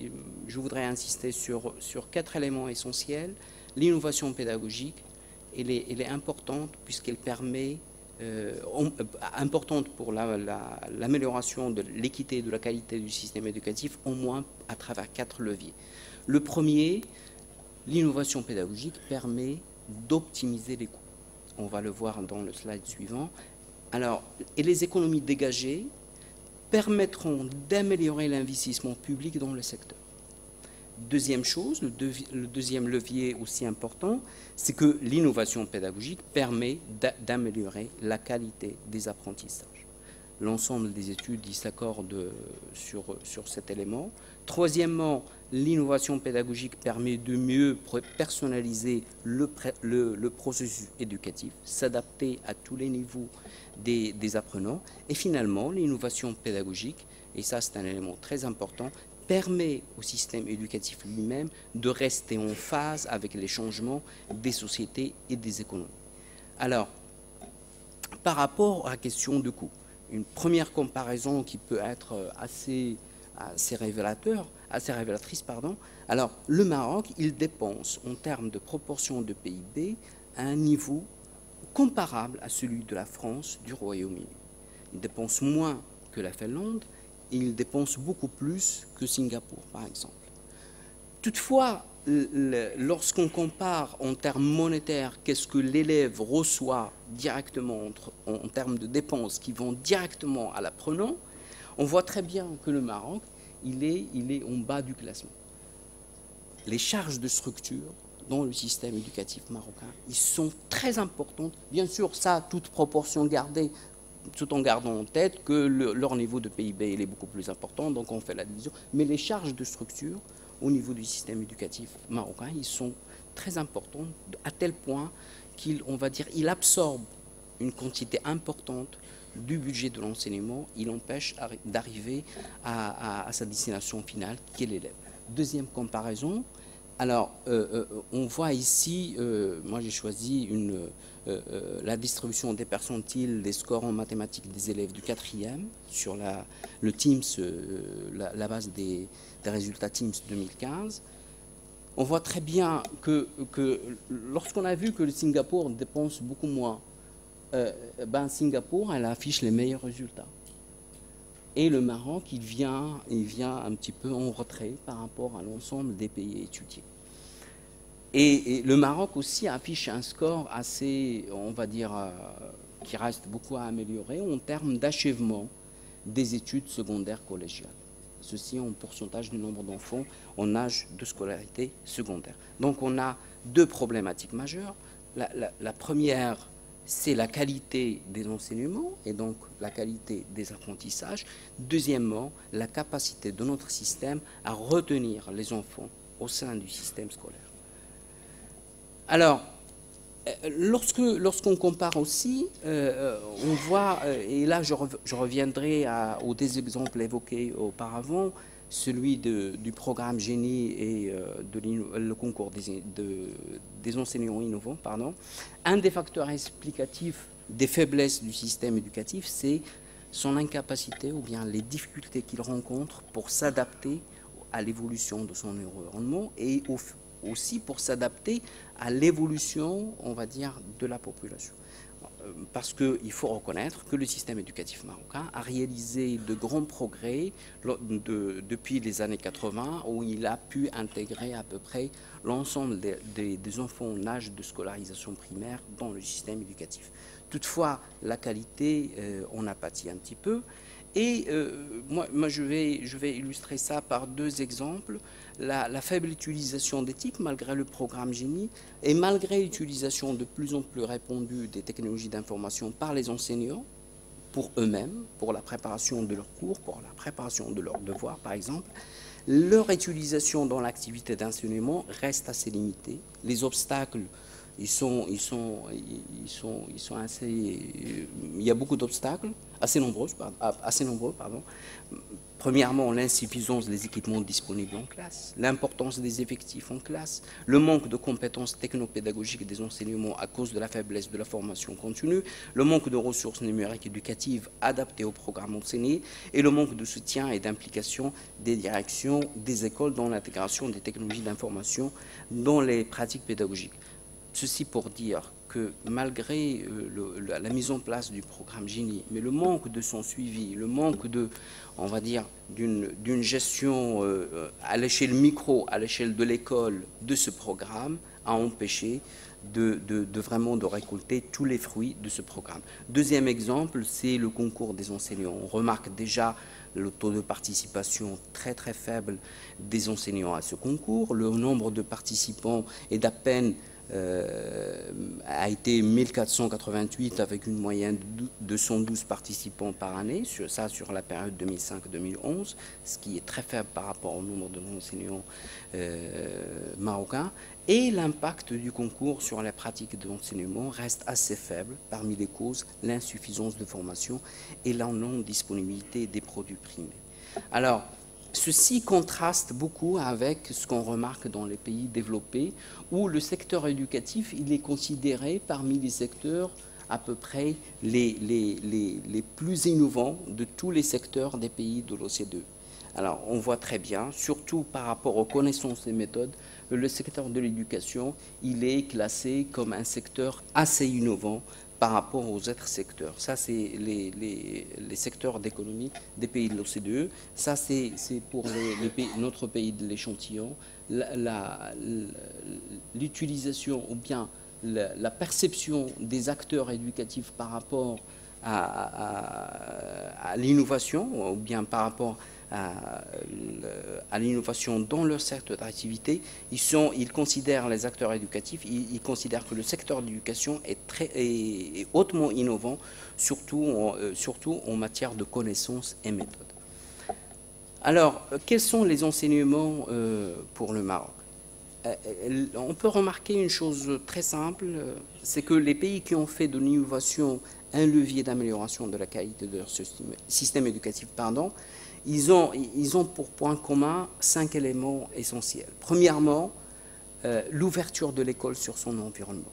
je voudrais insister sur, sur quatre éléments essentiels. L'innovation pédagogique, elle est, elle est importante puisqu'elle permet, euh, on, importante pour l'amélioration la, la, de l'équité et de la qualité du système éducatif, au moins à travers quatre leviers. Le premier, l'innovation pédagogique permet d'optimiser les coûts. On va le voir dans le slide suivant. Alors, et les économies dégagées permettront d'améliorer l'investissement public dans le secteur. Deuxième chose, le, deux, le deuxième levier aussi important, c'est que l'innovation pédagogique permet d'améliorer la qualité des apprentissages. L'ensemble des études s'accordent sur, sur cet élément. Troisièmement, l'innovation pédagogique permet de mieux personnaliser le, le, le processus éducatif, s'adapter à tous les niveaux des, des apprenants. Et finalement, l'innovation pédagogique, et ça c'est un élément très important, permet au système éducatif lui-même de rester en phase avec les changements des sociétés et des économies. Alors, par rapport à la question de coût, une première comparaison qui peut être assez, assez révélateur, assez révélatrice, pardon. Alors, le Maroc, il dépense en termes de proportion de P I B à un niveau comparable à celui de la France, du Royaume-Uni. Il dépense moins que la Finlande et il dépense beaucoup plus que Singapour, par exemple. Toutefois, lorsqu'on compare en termes monétaires qu'est-ce que l'élève reçoit directement entre, en termes de dépenses qui vont directement à l'apprenant, on voit très bien que le Maroc, il est, il est en bas du classement. Les charges de structure dans le système éducatif marocain, ils sont très importantes. Bien sûr, ça, toute proportion gardée, tout en gardant en tête que le, leur niveau de P I B il est beaucoup plus important, donc on fait la division. Mais les charges de structure au niveau du système éducatif marocain, ils sont très importants, à tel point qu'il, on va dire, il absorbe une quantité importante du budget de l'enseignement, il empêche d'arriver à, à, à sa destination finale, qui est l'élève. Deuxième comparaison, alors euh, euh, on voit ici, euh, moi j'ai choisi une, euh, euh, la distribution des percentiles des scores en mathématiques des élèves du quatrième sur la, le TIMSS, euh, la, la base des, des résultats TIMSS deux mille quinze. On voit très bien que, que lorsqu'on a vu que le Singapour dépense beaucoup moins, euh, ben Singapour, elle affiche les meilleurs résultats. Et le Maroc, il vient, il vient un petit peu en retrait par rapport à l'ensemble des pays étudiés. Et, et le Maroc aussi affiche un score assez, on va dire, euh, qui reste beaucoup à améliorer en termes d'achèvement des études secondaires collégiales. Ceci en pourcentage du nombre d'enfants en âge de scolarité secondaire. Donc on a deux problématiques majeures. La, la, la première, c'est la qualité des enseignements et donc la qualité des apprentissages. Deuxièmement, la capacité de notre système à retenir les enfants au sein du système scolaire. Alors, lorsque, lorsqu'on compare aussi, euh, on voit, et là je, rev je reviendrai à, aux deux exemples évoqués auparavant, celui de, du programme Génie et euh, de le concours des, de, des enseignants innovants, pardon. Un des facteurs explicatifs des faiblesses du système éducatif, c'est son incapacité ou bien les difficultés qu'il rencontre pour s'adapter à l'évolution de son environnement et au, aussi pour s'adapter à l'évolution, on va dire, de la population. Parce qu'il faut reconnaître que le système éducatif marocain a réalisé de grands progrès de, depuis les années quatre-vingt, où il a pu intégrer à peu près l'ensemble des, des, des enfants en âge de scolarisation primaire dans le système éducatif. Toutefois, la qualité, euh, on a pâti un petit peu. Et euh, moi, moi je, vais, je vais illustrer ça par deux exemples. La, la faible utilisation d'éthique, malgré le programme Génie, et malgré l'utilisation de plus en plus répandue des technologies d'information par les enseignants, pour eux-mêmes, pour la préparation de leurs cours, pour la préparation de leurs devoirs, par exemple, leur utilisation dans l'activité d'enseignement reste assez limitée. Les obstacles, ils sont, ils sont, ils sont, ils sont assez... Il y a beaucoup d'obstacles, assez nombreux, assez nombreux, pardon. Premièrement, l'insuffisance des équipements disponibles en classe, l'importance des effectifs en classe, le manque de compétences technopédagogiques des enseignements à cause de la faiblesse de la formation continue, le manque de ressources numériques éducatives adaptées au programme enseigné et le manque de soutien et d'implication des directions des écoles dans l'intégration des technologies d'information dans les pratiques pédagogiques. Ceci pour dire que malgré euh, le, la, la mise en place du programme Génie, mais le manque de son suivi, le manque de, on va dire, d'une d'une gestion euh, à l'échelle micro, à l'échelle de l'école de ce programme, a empêché de, de, de vraiment de récolter tous les fruits de ce programme. Deuxième exemple, c'est le concours des enseignants. On remarque déjà le taux de participation très très faible des enseignants à ce concours. Le nombre de participants est d'à peine Euh, a été mille quatre cent quatre-vingt-huit avec une moyenne de deux cent douze participants par année, sur, ça sur la période deux mille cinq deux mille onze, ce qui est très faible par rapport au nombre de enseignants euh, marocains. Et l'impact du concours sur la pratique de l'enseignement reste assez faible. Parmi les causes, l'insuffisance de formation et la non-disponibilité des produits primés. Alors, ceci contraste beaucoup avec ce qu'on remarque dans les pays développés, où le secteur éducatif il est considéré parmi les secteurs à peu près les, les, les, les plus innovants de tous les secteurs des pays de l'O C D E. Alors, on voit très bien, surtout par rapport aux connaissances et méthodes, le secteur de l'éducation, il est classé comme un secteur assez innovant par rapport aux autres secteurs. Ça, c'est les, les, les secteurs d'économie des pays de l'O C D E. Ça, c'est pour les, les pays, notre pays de l'échantillon. L'utilisation ou bien la, la perception des acteurs éducatifs par rapport à, à, à l'innovation ou bien par rapport à, à l'innovation dans leur secteur d'activité, ils, sont, ils considèrent les acteurs éducatifs, ils, ils considèrent que le secteur de l'éducation est, très, est, est hautement innovant, surtout en, euh, surtout en matière de connaissances et méthodes. Alors, quels sont les enseignements euh, pour le Maroc? euh, On peut remarquer une chose très simple, c'est que les pays qui ont fait de l'innovation un levier d'amélioration de la qualité de leur système, système éducatif, pardon, ils ont, ils ont pour point commun cinq éléments essentiels. Premièrement, euh, l'ouverture de l'école sur son environnement,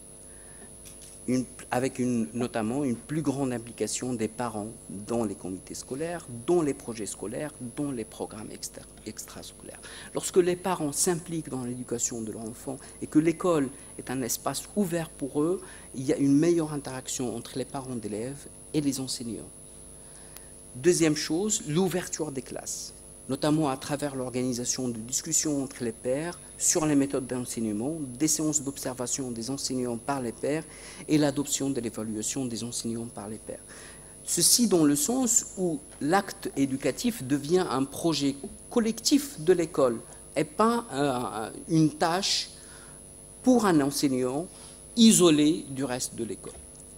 une, avec une, notamment une plus grande implication des parents dans les comités scolaires, dans les projets scolaires, dans les programmes extra, extrascolaires. Lorsque les parents s'impliquent dans l'éducation de leur enfant et que l'école est un espace ouvert pour eux, il y a une meilleure interaction entre les parents d'élèves et les enseignants. Deuxième chose, l'ouverture des classes, notamment à travers l'organisation de discussions entre les pairs sur les méthodes d'enseignement, des séances d'observation des enseignants par les pairs et l'adoption de l'évaluation des enseignants par les pairs. Ceci dans le sens où l'acte éducatif devient un projet collectif de l'école et pas euh, une tâche pour un enseignant isolé du reste de l'école.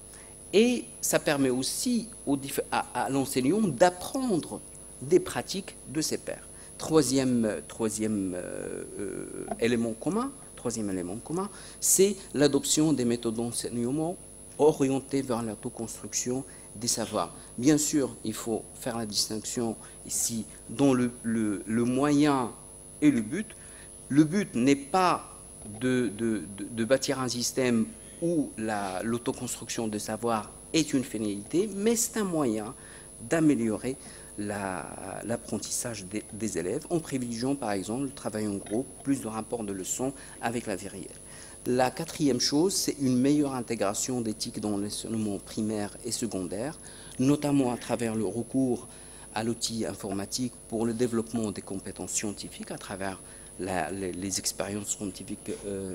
Et ça permet aussi au, à, à l'enseignant d'apprendre des pratiques de ses pairs. Troisième, troisième euh, euh, élément commun, troisième élément commun, c'est l'adoption des méthodes d'enseignement orientées vers l'autoconstruction des savoirs. Bien sûr, il faut faire la distinction ici dans le, le, le moyen et le but. Le but n'est pas de, de, de, de bâtir un système où l'autoconstruction de savoir est une finalité, mais c'est un moyen d'améliorer l'apprentissage la, des, des élèves en privilégiant par exemple le travail en groupe, plus de rapports de leçons avec la vie réelle. La quatrième chose, c'est une meilleure intégration d'éthique dans l'enseignement primaire et secondaire, notamment à travers le recours à l'outil informatique pour le développement des compétences scientifiques à travers La, les, les expériences scientifiques euh,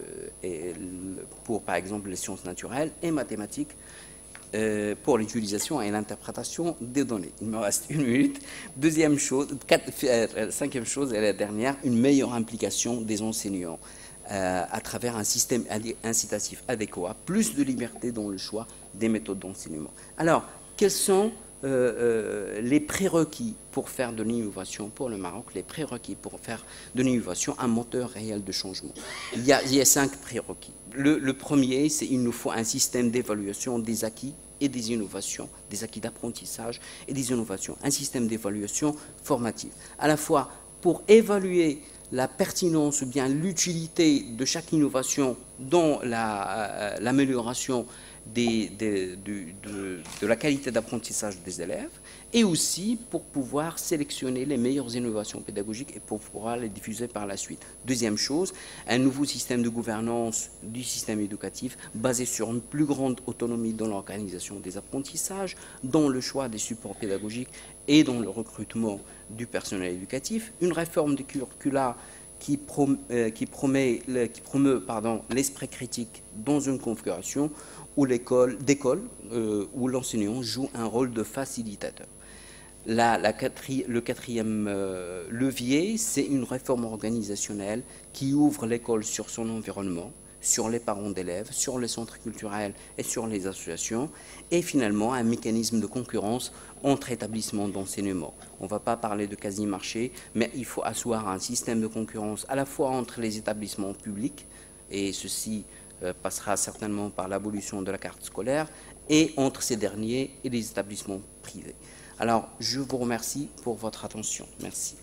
et pour, par exemple, les sciences naturelles et mathématiques euh, pour l'utilisation et l'interprétation des données. Il me reste une minute. Deuxième chose, quatre, euh, cinquième chose et la dernière, une meilleure implication des enseignants euh, à travers un système incitatif adéquat, plus de liberté dans le choix des méthodes d'enseignement. Alors, quels sont Euh, euh, les prérequis pour faire de l'innovation pour le Maroc, les prérequis pour faire de l'innovation un moteur réel de changement? Il y a, il y a cinq prérequis. Le, le premier, c'est qu'il nous faut un système d'évaluation des acquis et des innovations, des acquis d'apprentissage et des innovations, un système d'évaluation formative, à la fois pour évaluer la pertinence ou bien l'utilité de chaque innovation dans l'amélioration la, Des, des, de, de, de la qualité d'apprentissage des élèves et aussi pour pouvoir sélectionner les meilleures innovations pédagogiques et pour pouvoir les diffuser par la suite. Deuxième chose, un nouveau système de gouvernance du système éducatif basé sur une plus grande autonomie dans l'organisation des apprentissages, dans le choix des supports pédagogiques et dans le recrutement du personnel éducatif. Une réforme du curricula qui, prom, euh, qui promet, le, qui promeut l'esprit critique dans une configuration où l'école, d'école, euh, où l'enseignant joue un rôle de facilitateur. La, la quatri, le quatrième euh, levier, c'est une réforme organisationnelle qui ouvre l'école sur son environnement, sur les parents d'élèves, sur les centres culturels et sur les associations, et finalement un mécanisme de concurrence entre établissements d'enseignement. On ne va pas parler de quasi-marché, mais il faut asseoir un système de concurrence à la fois entre les établissements publics, et ceci passera certainement par l'abolition de la carte scolaire, et entre ces derniers et les établissements privés. Alors, je vous remercie pour votre attention. Merci.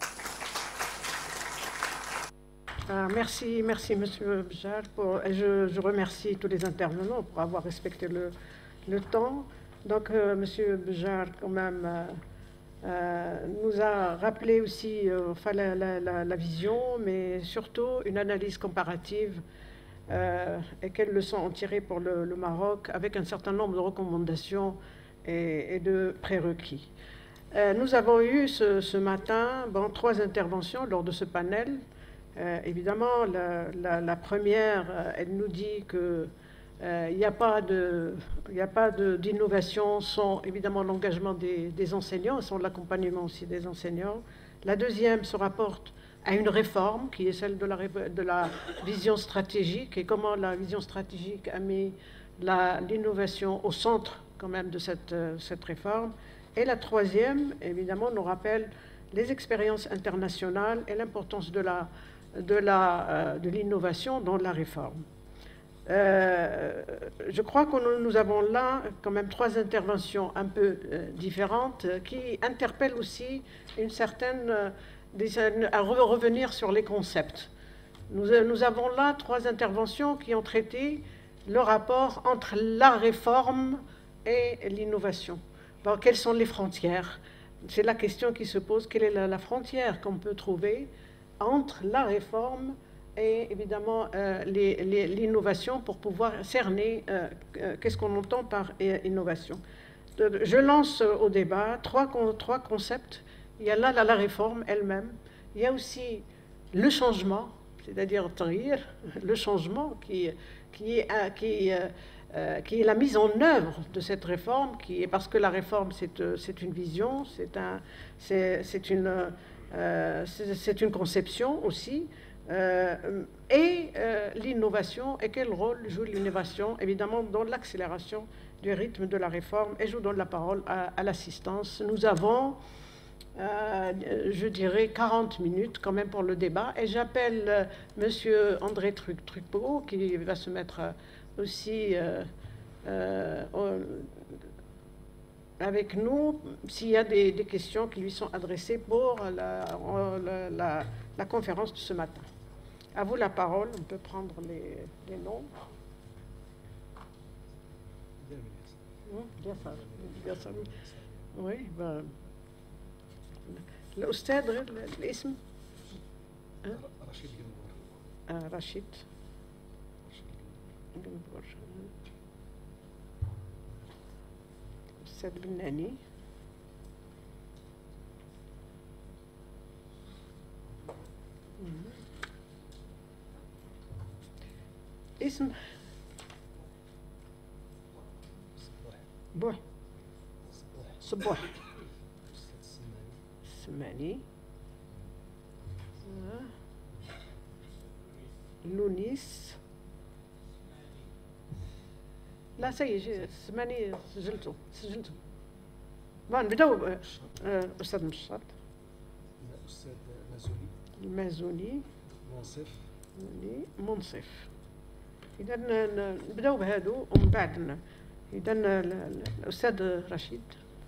Ah, merci, merci, Monsieur Bejar. Pour, je, je remercie tous les intervenants pour avoir respecté le, le temps. Donc, euh, Monsieur Bejar, quand même, euh, euh, nous a rappelé aussi euh, enfin, la, la, la, la vision, mais surtout une analyse comparative euh, et quelles leçons en tirer pour le, le Maroc avec un certain nombre de recommandations et, et de prérequis. Euh, nous avons eu ce, ce matin bon, trois interventions lors de ce panel. Euh, évidemment, la, la, la première, euh, elle nous dit que il n'y a pas d'innovation sans évidemment l'engagement des, des enseignants, sans l'accompagnement aussi des enseignants. La deuxième se rapporte à une réforme qui est celle de la, de la vision stratégique et comment la vision stratégique a mis l'innovation au centre quand même de cette, cette réforme. Et la troisième, évidemment, nous rappelle les expériences internationales et l'importance de la, de la, de l'innovation dans la réforme. Euh, je crois que nous, nous avons là quand même trois interventions un peu euh, différentes euh, qui interpellent aussi une certaine, euh, des, à revenir sur les concepts. Nous, euh, nous avons là trois interventions qui ont traité le rapport entre la réforme et l'innovation. Bon, quelles sont les frontières? C'est la question qui se pose. Quelle est la, la frontière qu'on peut trouver entre la réforme et évidemment euh, l'innovation pour pouvoir cerner euh, euh, qu'est-ce qu'on entend par innovation. Je lance au débat trois, trois concepts. Il y a là la, la réforme elle-même. Il y a aussi le changement, c'est-à-dire le changement qui, qui, est, qui, euh, qui est la mise en œuvre de cette réforme, qui est, parce que la réforme c'est une vision, c'est un, c'est une, euh, c'est une conception aussi. Euh, et euh, l'innovation, et quel rôle joue l'innovation, évidemment, dans l'accélération du rythme de la réforme. Et je vous donne la parole à, à l'assistance. Nous avons, euh, je dirais, quarante minutes quand même pour le débat. Et j'appelle euh, Monsieur André Trucpeau, qui va se mettre aussi euh, euh, avec nous, s'il y a des, des questions qui lui sont adressées pour la, la, la, la conférence de ce matin. À vous la parole, on peut prendre les, les noms. Bien ça, bien ça. Oui, ben. الأستاذ غير الاسم؟ رشيد قنبور. آه رشيد قنبور. الأستاذ بناني. اسم بوح صبوح السماني لونيس لا سي السماني سجلته سجلته بون نبداو أستاذ مشاط الأستاذ مازوني المازوني منصف منصف. إذا نبداو بهادو ومن بعد إذا الأستاذ رشيد.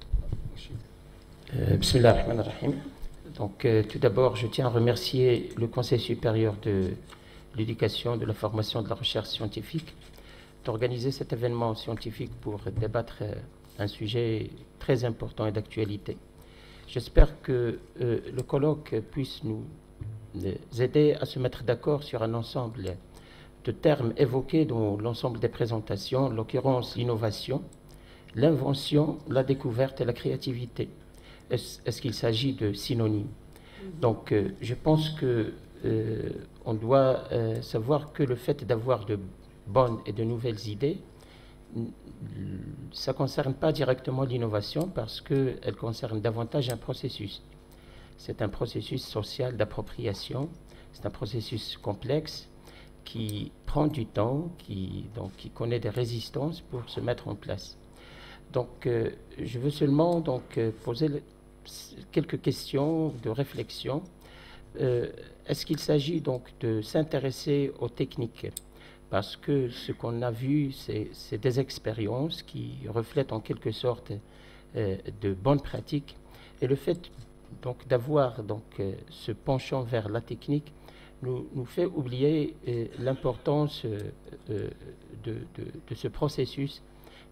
Bismillah ar-Rahman ar-Rahim. Donc, euh, tout d'abord, je tiens à remercier le Conseil supérieur de l'éducation, de la formation et de la recherche scientifique d'organiser cet événement scientifique pour débattre un sujet très important et d'actualité. J'espère que euh, le colloque puisse nous aider à se mettre d'accord sur un ensemble de termes évoqués dans l'ensemble des présentations, en l'occurrence l'innovation, l'invention, la découverte et la créativité. Est-ce est-ce qu'il s'agit de synonymes? Donc, euh, je pense que euh, on doit euh, savoir que le fait d'avoir de bonnes et de nouvelles idées, ça ne concerne pas directement l'innovation parce qu'elle concerne davantage un processus. C'est un processus social d'appropriation, c'est un processus complexe qui prend du temps, qui, donc, qui connaît des résistances pour se mettre en place. Donc, euh, je veux seulement donc, euh, poser le, quelques questions de réflexion. Euh, Est-ce qu'il s'agit donc de s'intéresser aux techniques? Parce que ce qu'on a vu, c'est des expériences qui reflètent en quelque sorte euh, de bonnes pratiques. Et le fait donc d'avoir donc euh, ce penchant vers la technique nous, nous fait oublier euh, l'importance euh, de, de, de ce processus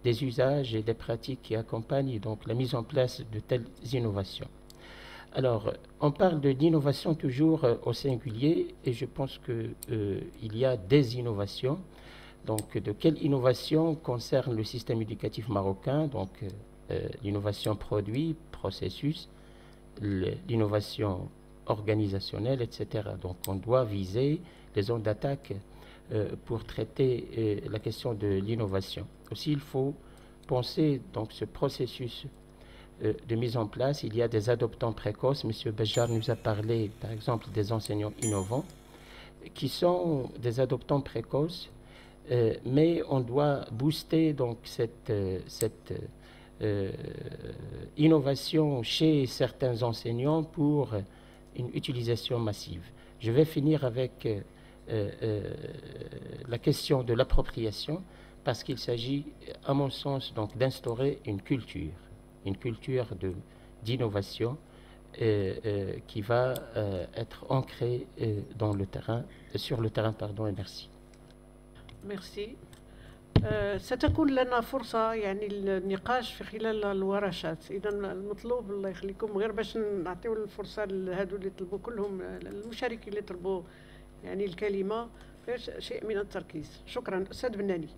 des usages et des pratiques qui accompagnent donc la mise en place de telles innovations. Alors, on parle d'innovation toujours euh, au singulier et je pense qu'il euh, y a des innovations. Donc, de quelle innovation concerne le système éducatif marocain? Donc, euh, l'innovation produit, processus, l'innovation organisationnelle, et cetera. Donc, on doit viser les zones d'attaque euh, pour traiter euh, la question de l'innovation. Aussi, il faut penser donc ce processus euh, de mise en place. Il y a des adoptants précoces. M. Bejar nous a parlé, par exemple, des enseignants innovants, qui sont des adoptants précoces. Euh, mais on doit booster donc cette, euh, cette euh, innovation chez certains enseignants pour une utilisation massive. Je vais finir avec euh, euh, la question de l'appropriation parce qu'il s'agit, à mon sens, donc d'instaurer une culture, une culture de, d'innovation euh, euh, qui va euh, être ancrée euh, dans le terrain, sur le terrain, pardon, et merci. ميرسي. ستكون لنا فرصة يعني النقاش في خلال الورشات، إذا المطلوب الله يخليكم غير باش نعطيو الفرصة لهذو اللي طلبوا كلهم المشاركين اللي طلبوا يعني الكلمة غير شيء من التركيز. شكرا. أستاذ بناني.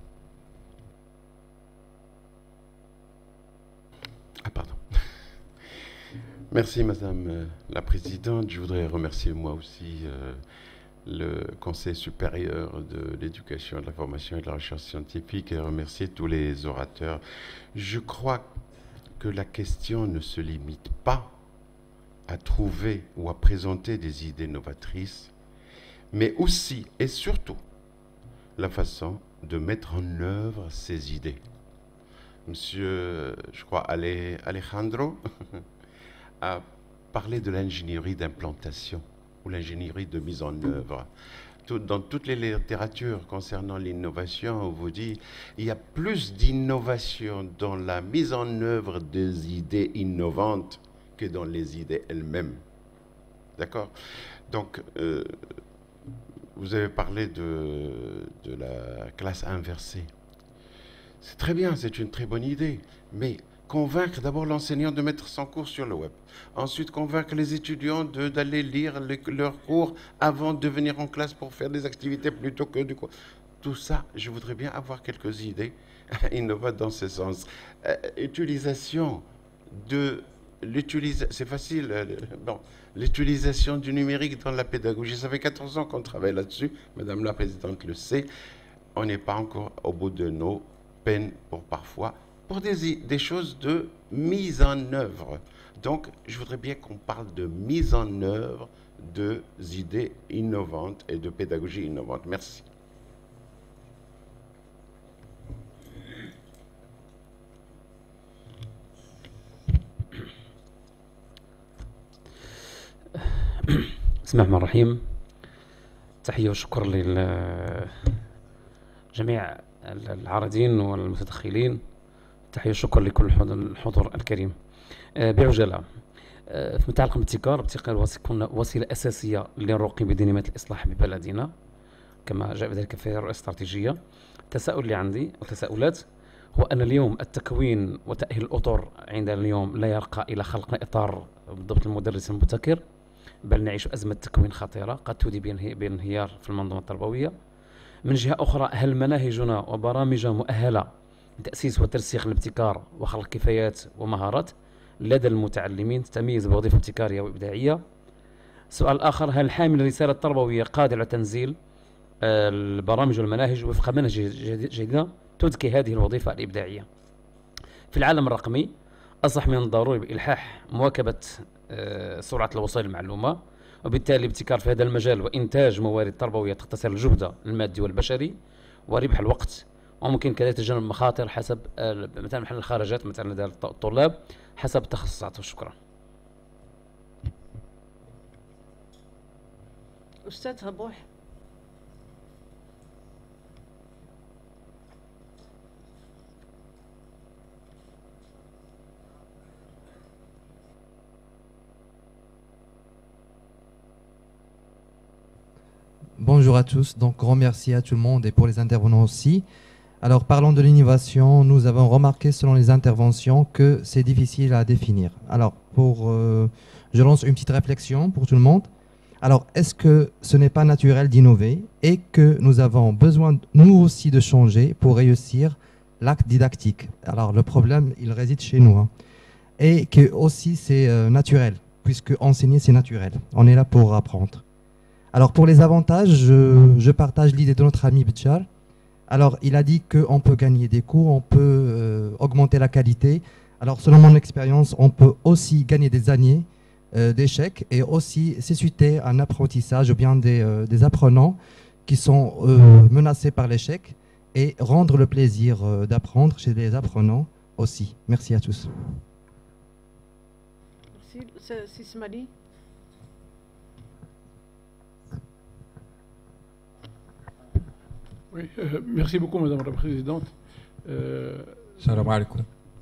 Ah pardon. Merci Madame la Présidente. Je voudrais remercier moi aussi euh, le Conseil supérieur de l'éducation, de la formation et de la recherche scientifique et remercier tous les orateurs. Je crois que la question ne se limite pas à trouver ou à présenter des idées novatrices, mais aussi et surtout la façon de mettre en œuvre ces idées. Monsieur, je crois, Alejandro a parlé de l'ingénierie d'implantation ou l'ingénierie de mise en œuvre. Tout, dans toutes les littératures concernant l'innovation, on vous dit il y a plus d'innovation dans la mise en œuvre des idées innovantes que dans les idées elles-mêmes. D'accord? Donc, euh, vous avez parlé de, de la classe inversée. C'est très bien, c'est une très bonne idée, mais convaincre d'abord l'enseignant de mettre son cours sur le web. Ensuite, convaincre les étudiants d'aller lire le, leurs cours avant de venir en classe pour faire des activités plutôt que du cours. Tout ça, je voudrais bien avoir quelques idées innovantes dans ce sens. Euh, utilisation de l'utilisation, c'est facile, euh, bon, l'utilisation du numérique dans la pédagogie. Ça fait quatorze ans qu'on travaille là-dessus, Madame la Présidente le sait. On n'est pas encore au bout de nos peines pour parfois pour des, des choses de mise en œuvre. Donc, je voudrais bien qu'on parle de mise en œuvre de idées innovantes et de pédagogie innovante. Merci. بسم الله الرحمن الرحيم. تحية وشكر لجميع العارضين والمتدخلين. تحية وشكر لكل الحضور الكريم. بعجالة في متعلق بالابتكار، الابتكار يكون وسيلة أساسية للرقي بدينامية الإصلاح ببلدنا كما جاء بذلك في الرؤية الاستراتيجية. التساؤل اللي عندي أو تساؤلات هو أن اليوم التكوين وتأهيل الأطر عندنا اليوم لا يرقى إلى خلق إطار بالضبط المدرس المبتكر، بل نعيش أزمة تكوين خطيرة قد تودي بانهيار في المنظومة التربوية. من جهة أخرى، هل مناهجنا وبرامج مؤهلة لتأسيس وترسيخ الابتكار وخلق كفايات ومهارات لدى المتعلمين تتميز بوظيفة ابتكارية وإبداعية؟ سؤال آخر، هل حامل الرسالة التربوية قادر على تنزيل البرامج والمناهج وفق منهج جديدة تذكي هذه الوظيفة الإبداعية؟ في العالم الرقمي أصبح من الضروري بإلحاح مواكبة سرعة الوصول للمعلومة، وبالتالي الابتكار في هذا المجال وإنتاج موارد تربوية تختصر الجهد المادي والبشري وربح الوقت، وممكن كذلك تجنب مخاطر حسب مثلا محل الخارجات مثلا لدى الطلاب حسب التخصصات. شكرا. أستاذ هبوح. Bonjour à tous, donc grand merci à tout le monde et pour les intervenants aussi. Alors, parlons de l'innovation. Nous avons remarqué, selon les interventions, que c'est difficile à définir. Alors, pour, euh, je lance une petite réflexion pour tout le monde. Alors, est-ce que ce n'est pas naturel d'innover et que nous avons besoin, nous aussi, de changer pour réussir l'acte didactique? Alors, le problème, il réside chez nous. Hein. Et que aussi, c'est euh, naturel, puisque enseigner, c'est naturel. On est là pour apprendre. Alors, pour les avantages, je, je partage l'idée de notre ami Btchar. Alors, il a dit qu'on peut gagner des cours, on peut euh, augmenter la qualité. Alors, selon mon expérience, on peut aussi gagner des années euh, d'échecs et aussi susciter un apprentissage ou bien des, euh, des apprenants qui sont euh, menacés par l'échec et rendre le plaisir euh, d'apprendre chez les apprenants aussi. Merci à tous. Merci. Sismali. Oui, euh, merci beaucoup, Madame la Présidente. Euh, Salam alaikum.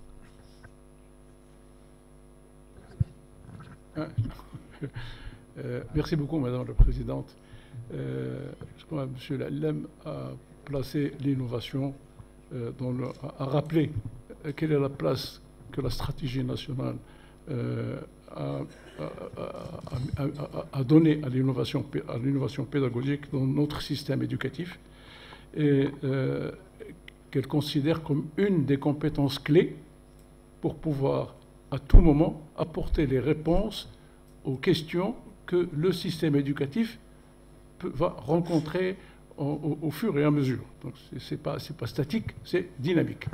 euh, merci beaucoup, Madame la Présidente. Euh, je crois que M. Lallem a placé l'innovation, euh, a rappelé quelle est la place que la stratégie nationale euh, a, a, a, a, a donnée à l'innovation, à l'innovation pédagogique dans notre système éducatif, et euh, qu'elle considère comme une des compétences clés pour pouvoir à tout moment apporter les réponses aux questions que le système éducatif peut, va rencontrer au, au, au fur et à mesure. Donc c'est pas, c'est pas statique, c'est dynamique.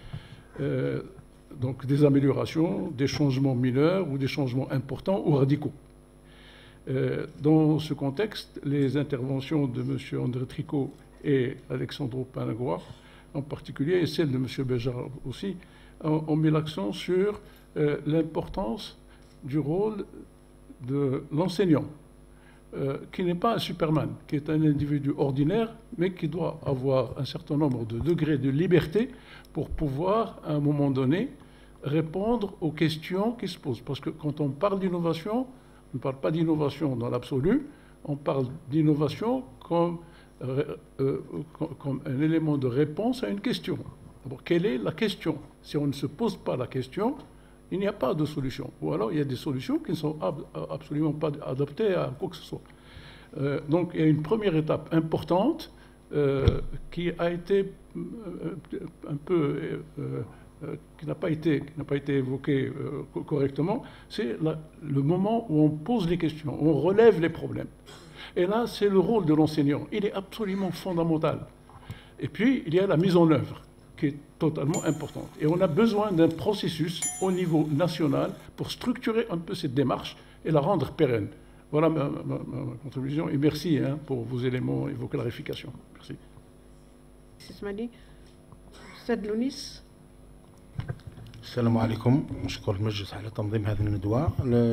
Euh, donc des améliorations, des changements mineurs ou des changements importants ou radicaux. Euh, dans ce contexte, les interventions de M. André Tricot et Alexandro Panagua, en particulier, et celle de M. Béjar aussi, ont, ont mis l'accent sur euh, l'importance du rôle de l'enseignant, euh, qui n'est pas un Superman, qui est un individu ordinaire, mais qui doit avoir un certain nombre de degrés de liberté pour pouvoir, à un moment donné, répondre aux questions qui se posent. Parce que quand on parle d'innovation, on ne parle pas d'innovation dans l'absolu, on parle d'innovation comme Euh, euh, comme un élément de réponse à une question. D'abord, quelle est la question? Si on ne se pose pas la question, il n'y a pas de solution. Ou alors, il y a des solutions qui ne sont ab absolument pas adaptées à quoi que ce soit. Euh, donc, il y a une première étape importante euh, qui a été euh, un peu... Euh, euh, qui n'a pas été, qui n'a pas été évoquée euh, correctement, c'est le moment où on pose les questions, où on relève les problèmes. Et là, c'est le rôle de l'enseignant. Il est absolument fondamental. Et puis, il y a la mise en œuvre, qui est totalement importante. Et on a besoin d'un processus au niveau national pour structurer un peu cette démarche et la rendre pérenne. Voilà ma, ma, ma contribution. Et merci hein, pour vos éléments et vos clarifications. Merci. Sismali. Stade Lounis. السلام عليكم. نشكر المجلس على تنظيم هذه الندوة.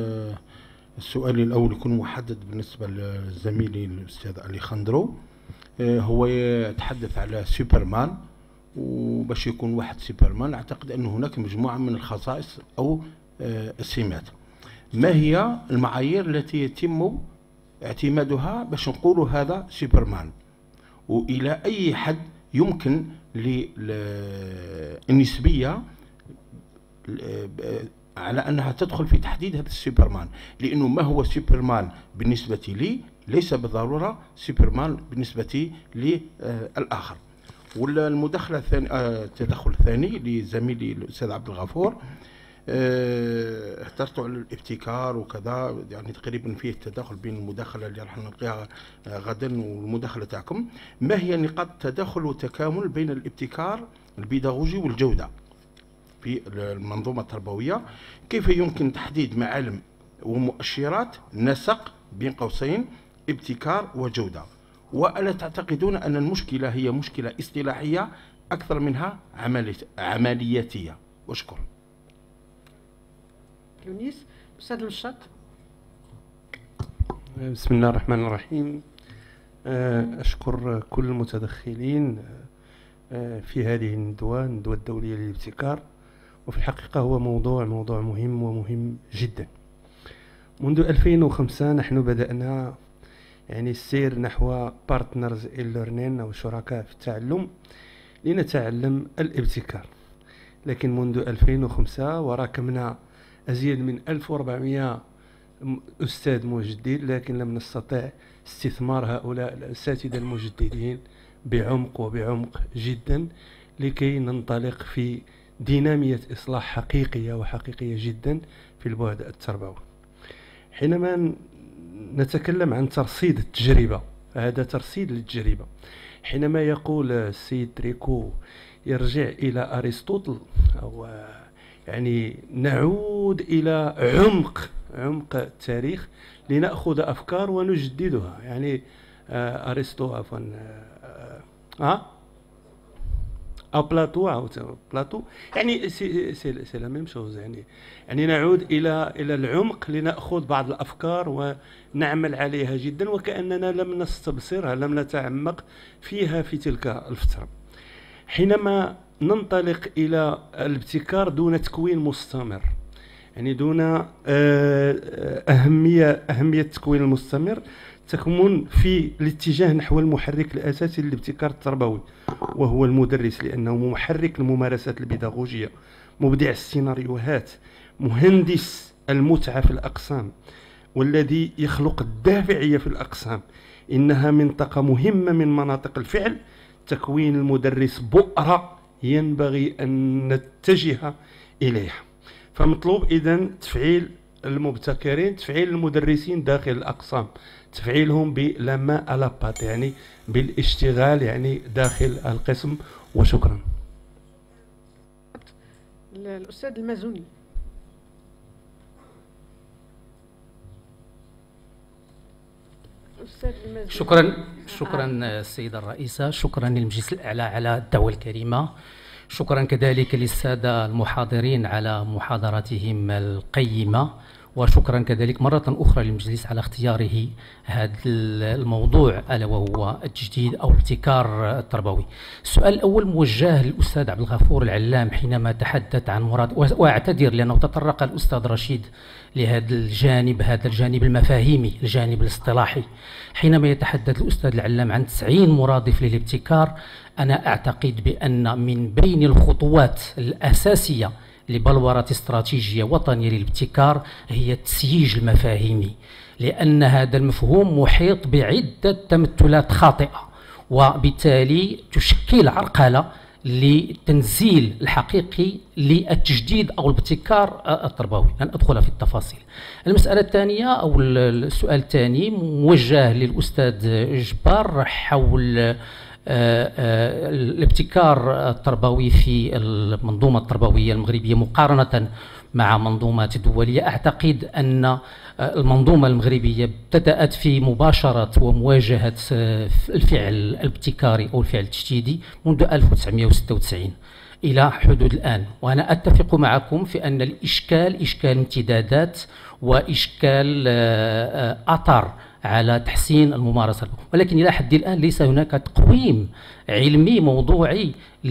السؤال الأول يكون محدد بالنسبة لزميلي الأستاذ أليخاندرو، هو يتحدث على سوبرمان، وباش يكون واحد سوبرمان أعتقد أن هناك مجموعة من الخصائص أو السمات. ما هي المعايير التي يتم اعتمادها باش نقولوا هذا سوبرمان، وإلى أي حد يمكن للنسبية على أنها تدخل في تحديد هذا السوبرمان؟ لأنه ما هو سوبرمان بالنسبة لي ليس بالضرورة سوبرمان بالنسبة للآخر. والمداخلة الثانية التدخل الثاني لزميلي الأستاذ عبد الغفور، اهترت على الابتكار وكذا، يعني تقريبا فيه التداخل بين المداخلة اللي راح نلقيها غدا والمداخلة تاعكم. ما هي نقاط التداخل والتكامل بين الابتكار البيداغوجي والجودة في المنظومة التربوية؟ كيف يمكن تحديد معالم ومؤشرات نسق بين قوسين ابتكار وجودة؟ وألا تعتقدون أن المشكلة هي مشكلة اصطلاحية أكثر منها عملياتية؟ واشكر. يونس أستاذ الشط. بسم الله الرحمن الرحيم. أشكر كل المتدخلين في هذه الندوة، الندوة الدولية للابتكار. وفي الحقيقة هو موضوع موضوع مهم ومهم جدا. منذ ألفين وخمسة نحن بدأنا يعني السير نحو بارتنرز إن ليرنين أو شركاء في التعلم لنتعلم الابتكار. لكن منذ ألفين وخمسة وراكمنا أزيد من ألف وأربعمائة أستاذ مجدد، لكن لم نستطع استثمار هؤلاء الأساتذة المجددين بعمق وبعمق جدا لكي ننطلق في دينامية إصلاح حقيقية وحقيقية جدا في البعد التربوي. حينما نتكلم عن ترصيد التجربة، هذا ترصيد للتجربة. حينما يقول السيد تريكو يرجع إلى أرسطوطل، أو يعني نعود إلى عمق عمق التاريخ لنأخذ أفكار ونجددها. يعني أرسطو عفوا ها أو بلاتو أو بلاتو، يعني سي سي سي لا ميم شوز. يعني يعني نعود إلى إلى العمق لنأخذ بعض الأفكار ونعمل عليها جدا، وكأننا لم نستبصرها، لم نتعمق فيها في تلك الفترة. حينما ننطلق إلى الابتكار دون تكوين مستمر، يعني دون أهمية أهمية التكوين المستمر تكمن في الاتجاه نحو المحرك الأساسي للابتكار التربوي، وهو المدرس، لأنه محرك الممارسات البيداغوجية، مبدع السيناريوهات، مهندس المتعة في الأقسام، والذي يخلق الدافعية في الأقسام. إنها منطقة مهمة من مناطق الفعل. تكوين المدرس بؤرة ينبغي أن نتجه إليها. فمطلوب إذن تفعيل المبتكرين، تفعيل المدرسين داخل الأقسام، تفعيلهم بلما ألابات، يعني بالاشتغال يعني داخل القسم. وشكرا. الأستاذ المازوني. شكرا شكرا السيدة الرئيسة، شكرا للمجلس الأعلى على الدعوة الكريمة، شكرا كذلك للسادة المحاضرين على محاضراتهم القيمة، وشكرا كذلك مرة أخرى للمجلس على اختياره هذا الموضوع ألا وهو التجديد أو الابتكار التربوي. السؤال الأول موجه للأستاذ عبد الغفور العلام حينما تحدث عن مراد، وأعتذر لأنه تطرق الأستاذ رشيد لهذا الجانب، هذا الجانب المفاهيمي، الجانب الاصطلاحي. حينما يتحدث الأستاذ العلام عن تسعين مرادف للابتكار، أنا أعتقد بأن من بين الخطوات الأساسية لبلورة استراتيجية وطنية للابتكار هي التسييج المفاهيمي، لأن هذا المفهوم محيط بعدة تمثلات خاطئة، وبالتالي تشكل عرقلة للتنزيل الحقيقي للتجديد أو الابتكار التربوي. لن أدخل في التفاصيل. المسألة الثانية أو السؤال الثاني موجه للأستاذ جبار حول آه آه الابتكار التربوي في المنظومة التربوية المغربية مقارنة مع منظومات دولية. أعتقد أن المنظومة المغربية ابتدأت في مباشرة ومواجهة الفعل الابتكاري أو الفعل التجديدي منذ ألف وتسعمائة وستة وتسعين إلى حدود الآن، وأنا أتفق معكم في أن الإشكال إشكال امتدادات وإشكال أثر على تحسين الممارسة، ولكن إلى حد الآن ليس هناك تقويم علمي موضوعي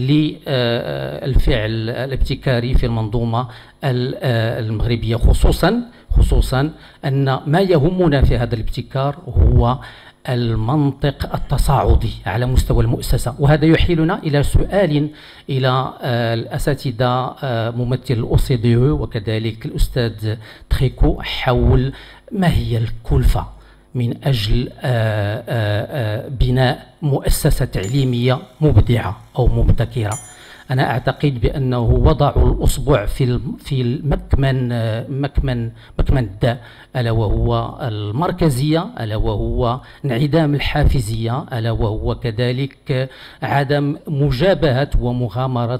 للفعل الابتكاري في المنظومة المغربية، خصوصا خصوصا أن ما يهمنا في هذا الابتكار هو المنطق التصاعدي على مستوى المؤسسة. وهذا يحيلنا إلى سؤال إلى الأساتذة ممثل الأو سي دي أو وكذلك الأستاذ تريكو حول ما هي الكلفة من أجل بناء مؤسسة تعليمية مبدعة أو مبتكرة. أنا أعتقد بأنه وضعوا الأصبع في في المكمن مكمن مكمن الداء، ألا وهو المركزية، ألا وهو انعدام الحافزية، ألا وهو كذلك عدم مجابهة ومغامرة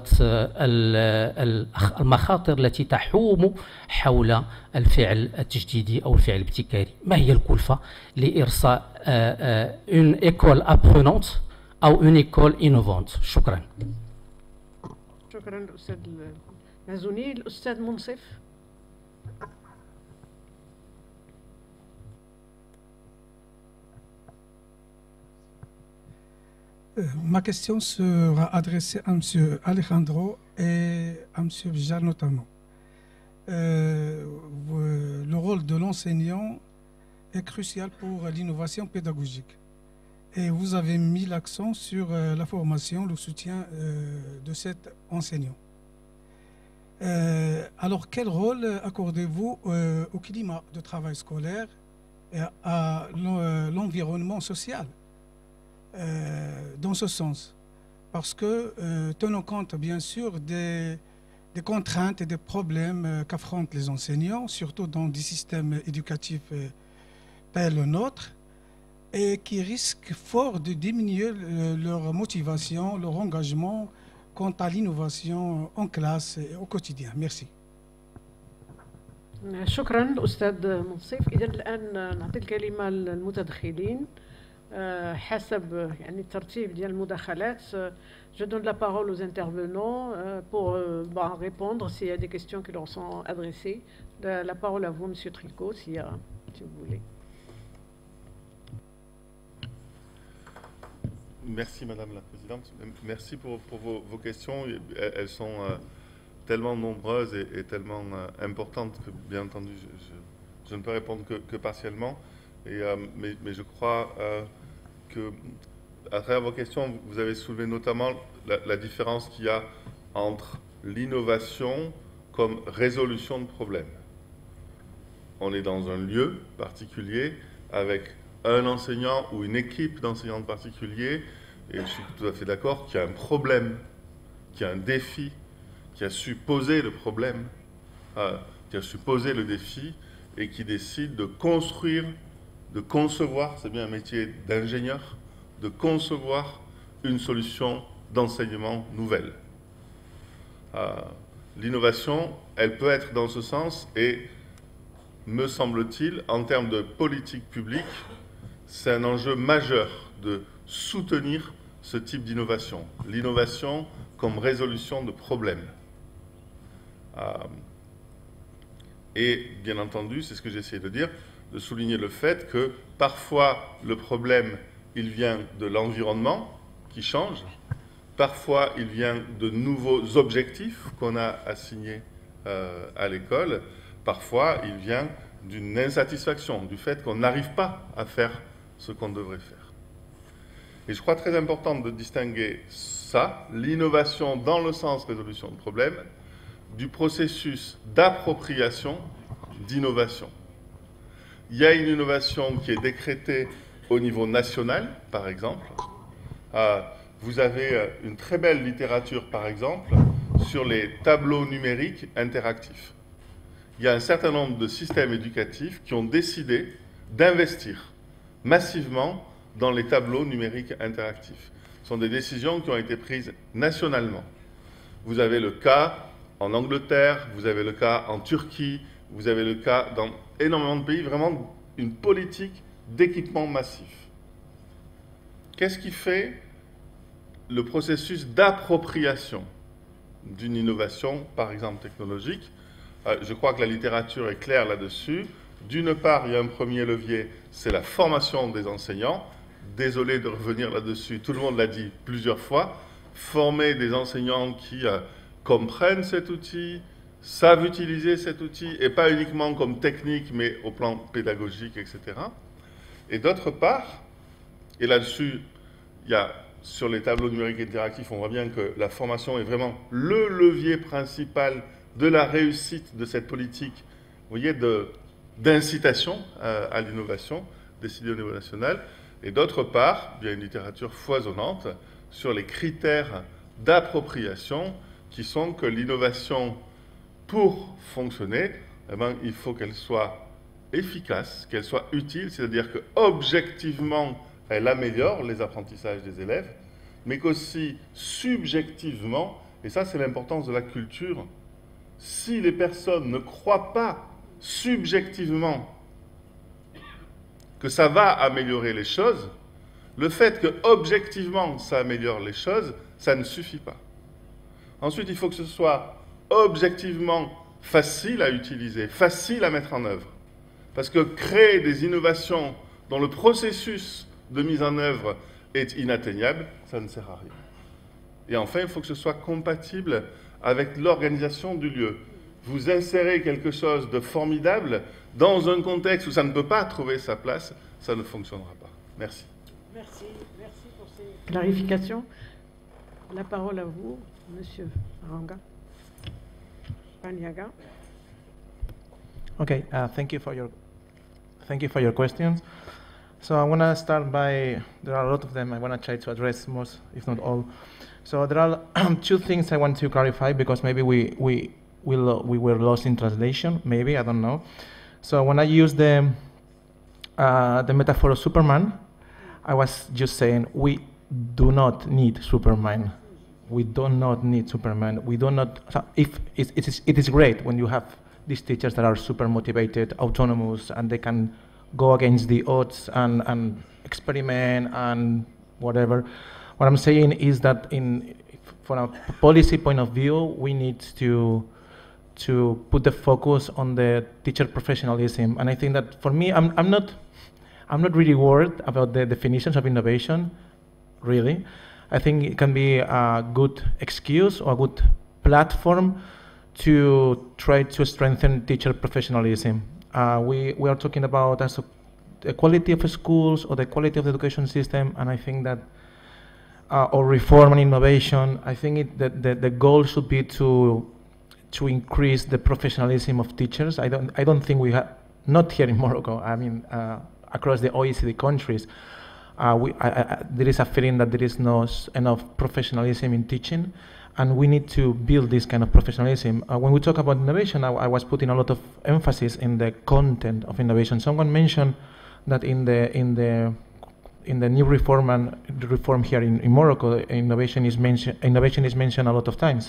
المخاطر التي تحوم حول الفعل التجديدي أو الفعل الابتكاري. ما هي الكلفة لإرساء une école apprenante أو une école innovante؟ شكرا. شكرا الأستاذ المازوني. الأستاذ منصف. Ma question sera adressée à M. Alejandro et à M. Bijar notamment. Euh, le rôle de l'enseignant est crucial pour l'innovation pédagogique. et vous avez mis l'accent sur euh, la formation, le soutien euh, de cet enseignant. Euh, alors, quel rôle accordez-vous euh, au climat de travail scolaire et à l'environnement social euh, dans ce sens? Parce que, euh, tenant compte bien sûr des, des contraintes et des problèmes euh, qu'affrontent les enseignants, surtout dans des systèmes éducatifs euh, tels le nôtre, et qui risquent fort de diminuer euh, leur motivation, leur engagement quant à l'innovation en classe et au quotidien. Merci. شكرا أستاذ منصف. إذا الآن نعطي الكلمة للمتدخلين حسب يعني الترتيب ديال المداخلات. Je donne la parole aux intervenants pour bah, répondre s'il y a des questions qui leur sont adressées. La, la parole à vous, Monsieur Tricot, si, y a, si vous voulez. Merci Madame la Présidente. Merci pour, pour vos, vos questions. Elles sont euh, tellement nombreuses et, et tellement euh, importantes que, bien entendu, je, je, je ne peux répondre que, que partiellement. Et, euh, mais, mais je crois euh, que, à travers vos questions, vous avez soulevé notamment la, la différence qu'il y a entre l'innovation comme résolution de problèmes. On est dans un lieu particulier avec un enseignant ou une équipe d'enseignants particuliers, et je suis tout à fait d'accord qu'il y a un problème, qu'il y a un défi, qui a su poser le problème, euh, qui a su poser le défi, et qui décide de construire, de concevoir, c'est bien un métier d'ingénieur, de concevoir une solution d'enseignement nouvelle. Euh, L'innovation, elle peut être dans ce sens, et me semble-t-il, en termes de politique publique, c'est un enjeu majeur de soutenir ce type d'innovation. L'innovation comme résolution de problèmes. Euh, et bien entendu, c'est ce que j'ai essayé de dire, de souligner le fait que parfois le problème, il vient de l'environnement qui change, parfois il vient de nouveaux objectifs qu'on a assignés euh, à l'école, parfois il vient d'une insatisfaction, du fait qu'on n'arrive pas à faire ce qu'on devrait faire. Et je crois très important de distinguer ça, l'innovation dans le sens résolution de problème, du processus d'appropriation d'innovation. Il y a une innovation qui est décrétée au niveau national, par exemple. Euh, vous avez une très belle littérature, par exemple, sur les tableaux numériques interactifs. Il y a un certain nombre de systèmes éducatifs qui ont décidé d'investir massivement dans les tableaux numériques interactifs. Ce sont des décisions qui ont été prises nationalement. Vous avez le cas en Angleterre, vous avez le cas en Turquie, vous avez le cas dans énormément de pays, vraiment une politique d'équipement massif. Qu'est-ce qui fait le processus d'appropriation d'une innovation, par exemple technologique? euh, Je crois que la littérature est claire là-dessus. D'une part, il y a un premier levier, c'est la formation des enseignants. Désolé de revenir là-dessus, tout le monde l'a dit plusieurs fois. Former des enseignants qui euh, comprennent cet outil, savent utiliser cet outil, et pas uniquement comme technique, mais au plan pédagogique, et cetera. Et d'autre part, et là-dessus, il y a, sur les tableaux numériques interactifs, on voit bien que la formation est vraiment le levier principal de la réussite de cette politique, vous voyez, de d'incitation à, à l'innovation décidée au niveau national, et d'autre part, il y a une littérature foisonnante sur les critères d'appropriation qui sont que l'innovation, pour fonctionner, eh bien, il faut qu'elle soit efficace, qu'elle soit utile, c'est-à-dire qu'objectivement, elle améliore les apprentissages des élèves, mais qu'aussi subjectivement, et ça c'est l'importance de la culture, si les personnes ne croient pas subjectivement que ça va améliorer les choses, le fait que objectivement ça améliore les choses, ça ne suffit pas. Ensuite, il faut que ce soit objectivement facile à utiliser, facile à mettre en œuvre. Parce que créer des innovations dont le processus de mise en œuvre est inatteignable, ça ne sert à rien. Et enfin, il faut que ce soit compatible avec l'organisation du lieu. Vous insérez quelque chose de formidable dans un contexte où ça ne peut pas trouver sa place, ça ne fonctionnera pas. Merci. Merci, merci pour ces clarifications. La parole à vous, Monsieur Aranga. Paniaga. Okay, uh, thank you for your thank you for your questions. So I want to start by, there are a lot of them, I want to try to address most, if not all. So there are two things I want to clarify because maybe we we we, lo we were lost in translation, maybe, I don't know. So when I use the uh, the metaphor of Superman, I was just saying we do not need Superman. We do not need Superman. We do not, so if it, it, is, it is great when you have these teachers that are super motivated, autonomous, and they can go against the odds and, and experiment and whatever. What I'm saying is that in, from a policy point of view, we need to to put the focus on the teacher professionalism. And I think that for me, I'm, I'm not I'm not really worried about the definitions of innovation, really. I think it can be a good excuse or a good platform to try to strengthen teacher professionalism. Uh, we, we are talking about as a, the quality of schools or the quality of the education system, and I think that, uh, or reform and innovation, I think it, that the, the goal should be to to increase the professionalism of teachers. I don't, I don't think we have, not here in Morocco, I mean, uh, across the O E C D countries, uh, we, I, I, there is a feeling that there is not enough professionalism in teaching, and we need to build this kind of professionalism. Uh, when we talk about innovation, I, I was putting a lot of emphasis in the content of innovation. Someone mentioned that in the in the in the new reform and the reform here in, in Morocco, innovation is mentioned. Innovation is mentioned a lot of times.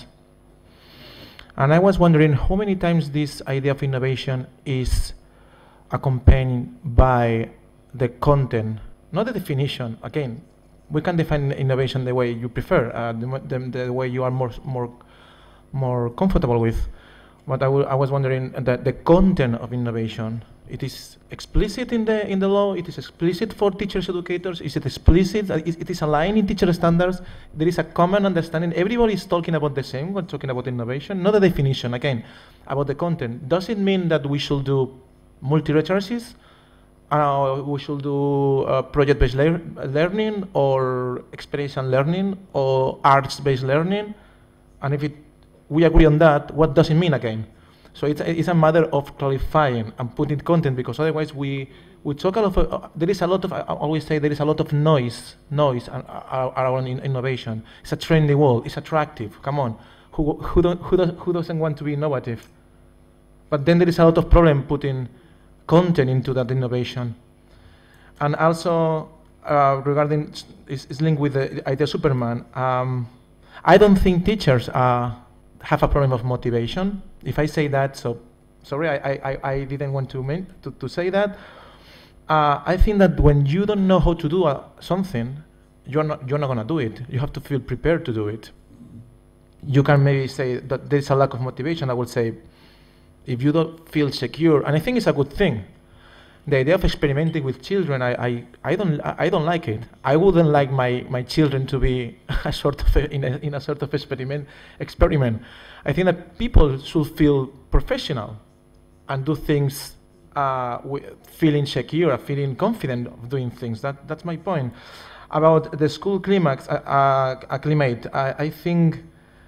And I was wondering how many times this idea of innovation is accompanied by the content, not the definition. Again, we can define innovation the way you prefer, uh, the, the, the way you are more more more comfortable with. But I, I was wondering that the content of innovation, it is explicit in the in the law. It is explicit for teachers, educators. Is it explicit? It is aligned in teacher standards. There is a common understanding. Everybody is talking about the same when talking about innovation. Not the definition. Again, about the content. Does it mean that we should do multi-literacies? Uh, we should do uh, project-based lear learning or experiential learning or arts-based learning? And if it, we agree on that, what does it mean again? So it's, it's a matter of clarifying and putting content, because otherwise we, we talk a lot of, uh, there is a lot of, I always say there is a lot of noise, noise uh, around in innovation. It's a trendy world, it's attractive, come on. Who, who, don't, who, does, who doesn't want to be innovative? But then there is a lot of problem putting content into that innovation. And also, uh, regarding, it's, it's linked with the idea of Superman, um, I don't think teachers uh, have a problem of motivation. If I say that, so sorry, I, I, I didn't want to, mean, to, to say that. Uh, I think that when you don't know how to do uh, something, you're not, you're not going to do it. You have to feel prepared to do it. You can maybe say that there's a lack of motivation. I would say, if you don't feel secure, and I think it's a good thing, the idea of experimenting with children, I, I, I, don't, I don't like it. I wouldn't like my, my children to be a sort of a, in, a, in a sort of experiment, experiment. I think that people should feel professional and do things uh, feeling secure, feeling confident of doing things. That, that's my point. About the school climax, uh, uh, climate, I, I think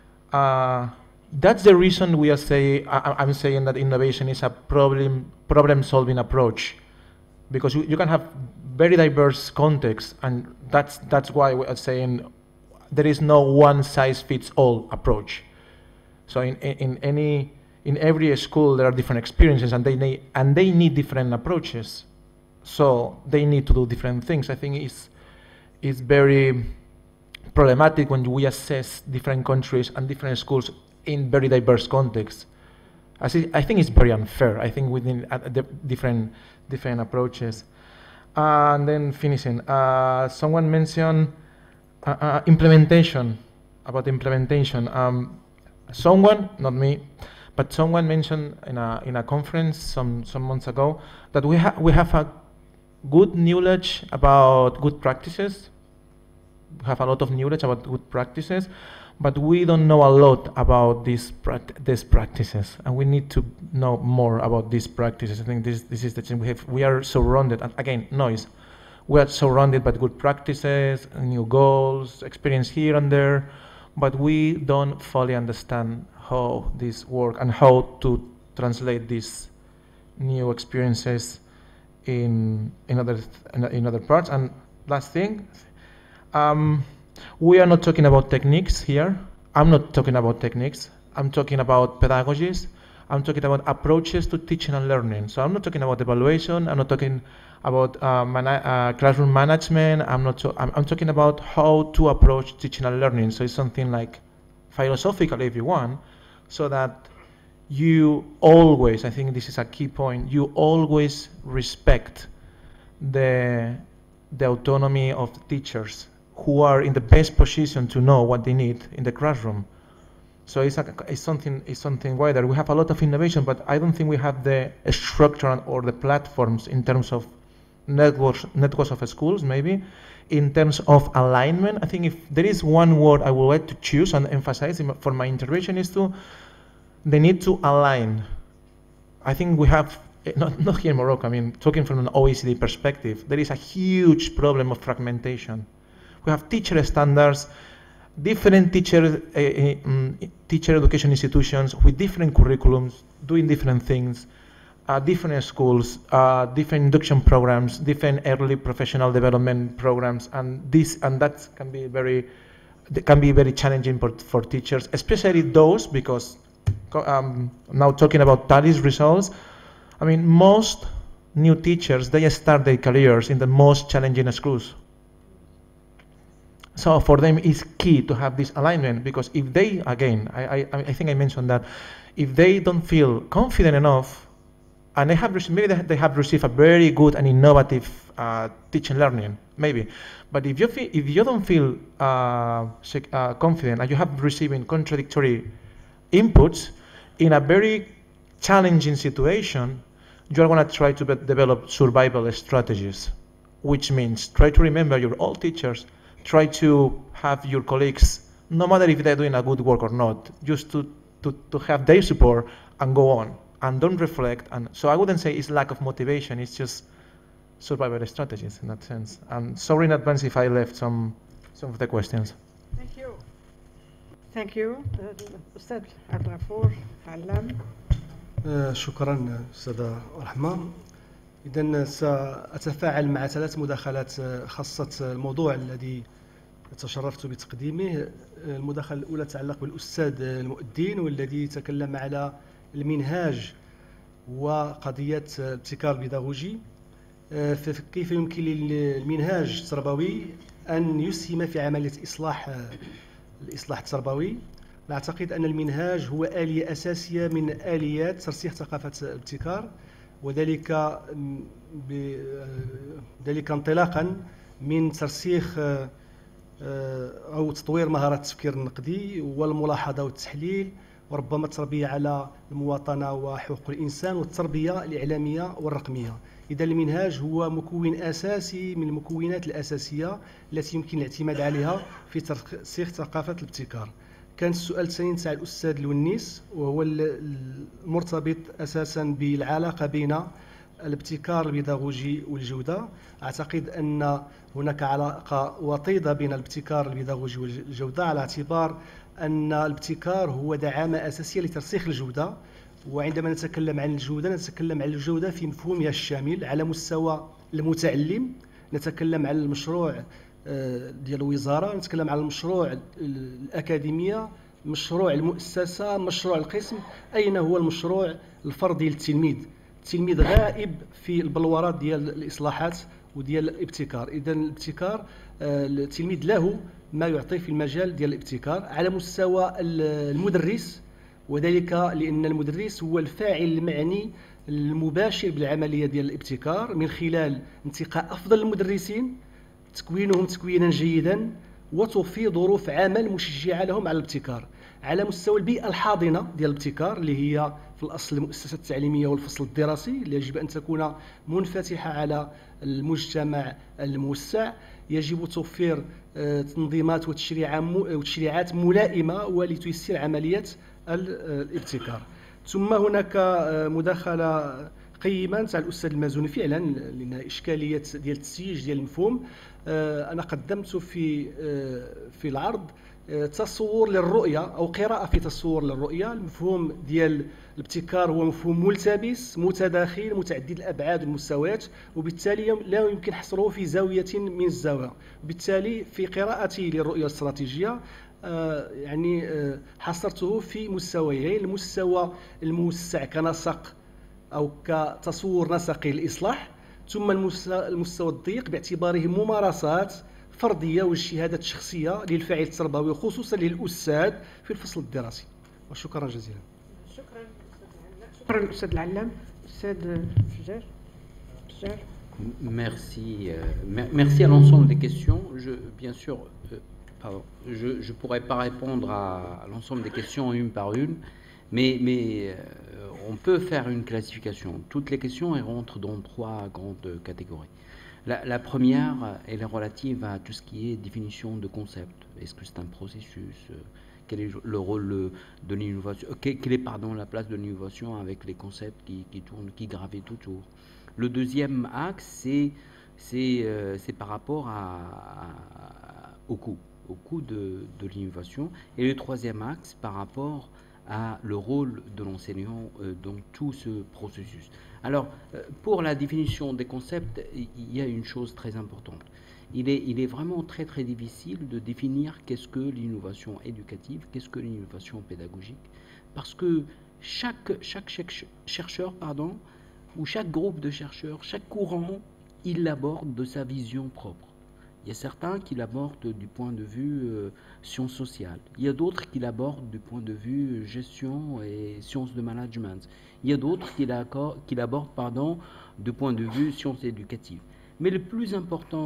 uh, that's the reason we are saying, I'm saying that innovation is a problem, problem-solving approach. Because you, you can have very diverse contexts, and that's, that's why we are saying there is no one-size-fits-all approach. So in, in, in, any, in every school there are different experiences, and they, need, and they need different approaches. So they need to do different things. I think it's, it's very problematic when we assess different countries and different schools in very diverse contexts. I, see, I think it's very unfair. I think within uh, the different different approaches. Uh, and then finishing, uh, someone mentioned uh, uh, implementation, about implementation. Um, someone, not me, but someone mentioned in a in a conference some some months ago that we have we have a good knowledge about good practices. We have a lot of knowledge about good practices, but we don't know a lot about these these practices, and we need to know more about these practices. I think this this is the thing. We have we are surrounded, and again, noise. we are surrounded by good practices, new goals, experience here and there, but we don't fully understand how this works and how to translate these new experiences in in other in other parts. And last thing, um, we are not talking about techniques here. I'm not talking about techniques. I'm talking about pedagogies. I'm talking about approaches to teaching and learning. So I'm not talking about evaluation. I'm not talking about uh, mana uh, classroom management. I'm not. So, I'm, I'm talking about how to approach teaching and learning. So it's something like philosophical, if you want, so that you always, I think this is a key point, you always respect the, the autonomy of the teachers who are in the best position to know what they need in the classroom. So it's, a, it's, something, it's something wider. We have a lot of innovation, but I don't think we have the structure or the platforms in terms of networks, networks of schools, maybe. In terms of alignment, I think if there is one word I would like to choose and emphasize for my intervention is to they need to align. I think we have, not, not here in Morocco, I mean, talking from an O E C D perspective, there is a huge problem of fragmentation. We have teacher standards, different teacher, uh, um, teacher education institutions with different curriculums, doing different things, uh, different schools, uh, different induction programs, different early professional development programs, and this and that can be very, can be very challenging for, for teachers, especially those because Um, now talking about TALIS results, I mean, most new teachers, they start their careers in the most challenging schools. So for them, it's key to have this alignment because if they, again, I, I, I think I mentioned that, if they don't feel confident enough, and they have maybe they have received a very good and innovative uh, teaching learning, maybe, but if you feel, if you don't feel uh, uh, confident and you have receiving contradictory inputs in a very challenging situation, you're going to try to develop survival strategies, which means try to remember your old teachers, try to have your colleagues, no matter if they're doing a good work or not, just to, to, to have their support and go on and don't reflect. And so I wouldn't say it's lack of motivation, it's just survival strategies in that sense. And sorry in advance if I left some, some of the questions. Thank you. Thank you. أستاذ عبد الغفور علام. شكرا أستاذة رحمة. إذن سأتفاعل مع ثلاث مداخلات خاصة الموضوع الذي تشرفت بتقديمه. المداخلة الأولى تتعلق بالأستاذ المؤدين والذي تكلم على المنهاج وقضية الابتكار البيداغوجي. كيف يمكن للمنهاج التربوي أن يسهم في عملية إصلاح الإصلاح التربوي؟ نعتقد أن المنهاج هو آلية أساسية من آليات ترسيخ ثقافة الابتكار، وذلك ذلك انطلاقا من ترسيخ أو تطوير مهارات التفكير النقدي والملاحظة والتحليل، وربما التربية على المواطنة وحقوق الإنسان والتربية الإعلامية والرقمية. إذا المنهاج هو مكون أساسي من المكونات الأساسية التي يمكن الاعتماد عليها في ترسيخ ثقافة الابتكار. كان السؤال الثاني تاع الأستاذ الونيس وهو المرتبط أساسا بالعلاقة بين الابتكار البيداغوجي والجودة. أعتقد أن هناك علاقة وطيدة بين الابتكار البيداغوجي والجودة، على اعتبار أن الابتكار هو دعامة أساسية لترسيخ الجودة. وعندما نتكلم عن الجودة نتكلم عن الجودة في مفهومها الشامل على مستوى المتعلم، نتكلم عن المشروع ديال الوزارة، نتكلم عن المشروع الأكاديمية، مشروع المؤسسة، مشروع القسم، أين هو المشروع الفردي للتلميذ. التلميذ غائب في البلورات ديال الإصلاحات وديال الابتكار. إذا الابتكار التلميذ له ما يعطي في المجال ديال الابتكار على مستوى المدرس، وذلك لأن المدرس هو الفاعل المعني المباشر بالعملية ديال الابتكار من خلال انتقاء أفضل المدرسين، تكوينهم تكوينا جيدا، وتوفير ظروف عمل مشجعة لهم على الابتكار. على مستوى البيئة الحاضنة ديال الابتكار اللي هي في الأصل المؤسسة التعليمية والفصل الدراسي اللي يجب أن تكون منفتحة على المجتمع الموسع، يجب توفير تنظيمات وتشريعات ملائمة ولتيسير عملية الابتكار. ثم هناك مداخلة قيمه تاع الاستاذ المازوني فعلا لانها اشكاليه ديال التسييج ديال المفهوم. انا قدمت في في العرض تصور للرؤيه او قراءه في تصور للرؤيه. المفهوم ديال الابتكار هو مفهوم ملتبس متداخل متعدد الابعاد والمستويات، وبالتالي لا يمكن حصره في زاويه من الزوايا. وبالتالي في قراءتي للرؤيه الاستراتيجيه يعني حصرته في مستويين: المستوى الموسع كنسق او كتصور نسقي للاصلاح، ثم المستوى الضيق باعتباره ممارسات فرديه واجتهادات شخصيه للفاعل التربوي خصوصا للاستاذ في الفصل الدراسي. وشكرا جزيلا. شكرا شكرا الاستاذ العلام. استاذ فجار فجار. Merci, euh, merci à l'ensemble des questions. Je, bien sûr, euh, pardon, je ne pourrais pas répondre à, à l'ensemble des questions une par une, mais, mais euh, on peut faire une classification. Toutes les questions elles rentrent dans trois grandes catégories. La, la première, elle est relative à tout ce qui est définition de concept. Est-ce que c'est un processus? Quel est le rôle de l'innovation? Quelle est, pardon, la place de l'innovation avec les concepts qui, qui tournent, qui gravitent autour? Le deuxième axe, c'est euh, par rapport à, à, au coût, au coût de, de l'innovation. Et le troisième axe, par rapport à le rôle de l'enseignant euh, dans tout ce processus. Alors, euh, pour la définition des concepts, il y a une chose très importante. Il est, il est vraiment très très difficile de définir qu'est-ce que l'innovation éducative, qu'est-ce que l'innovation pédagogique, parce que chaque, chaque, chaque chercheur, pardon, ou chaque groupe de chercheurs, chaque courant, il l'aborde de sa vision propre. Il y a certains qui l'abordent du point de vue euh, sciences sociales. Il y a d'autres qui l'abordent du point de vue gestion et sciences de management. Il y a d'autres qui l'abordent pardon, du point de vue sciences éducatives. Mais le plus important,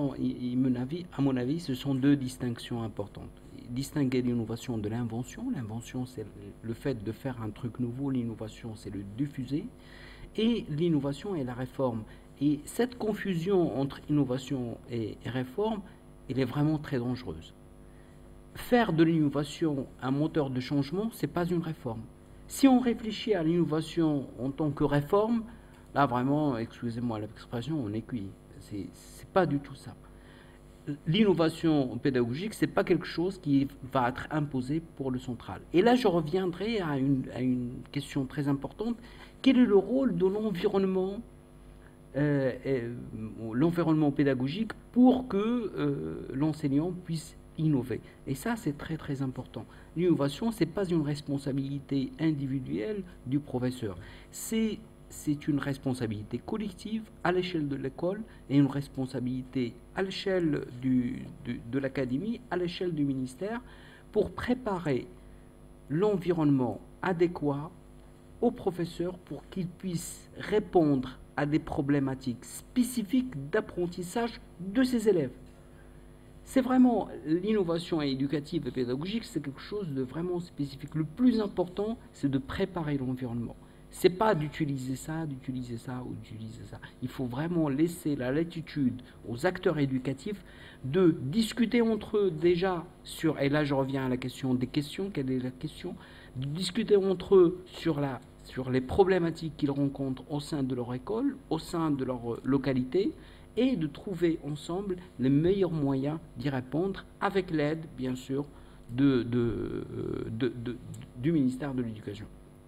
à mon avis, ce sont deux distinctions importantes. Distinguer l'innovation de l'invention. L'invention, c'est le fait de faire un truc nouveau. L'innovation, c'est le diffuser. Et l'innovation et la réforme. Et cette confusion entre innovation et réforme, elle est vraiment très dangereuse. Faire de l'innovation un moteur de changement, ce n'est pas une réforme. Si on réfléchit à l'innovation en tant que réforme, là vraiment, excusez-moi l'expression, on est cuit. Ce n'est pas du tout ça. L'innovation pédagogique, ce n'est pas quelque chose qui va être imposé pour le central. Et là, je reviendrai à une, à une question très importante. Quel est le rôle de l'environnement euh, euh, l'environnement pédagogique pour que euh, l'enseignant puisse innover? Et ça, c'est très très important. L'innovation, ce n'est pas une responsabilité individuelle du professeur. C'est c'est une responsabilité collective à l'échelle de l'école et une responsabilité à l'échelle du, du, de l'académie, à l'échelle du ministère, pour préparer l'environnement adéquat aux professeurs pour qu'ils puissent répondre à des problématiques spécifiques d'apprentissage de ses élèves. C'est vraiment l'innovation éducative et pédagogique, c'est quelque chose de vraiment spécifique. Le plus important, c'est de préparer l'environnement. Ce n'est pas d'utiliser ça, d'utiliser ça ou d'utiliser ça. Il faut vraiment laisser la latitude aux acteurs éducatifs de discuter entre eux déjà sur, et là je reviens à la question des questions, quelle est la question, de discuter entre eux sur, la, sur les problématiques qu'ils rencontrent au sein de leur école, au sein de leur localité, et de trouver ensemble les meilleurs moyens d'y répondre avec l'aide, bien sûr, de, de, de, de, du ministère de l'Éducation.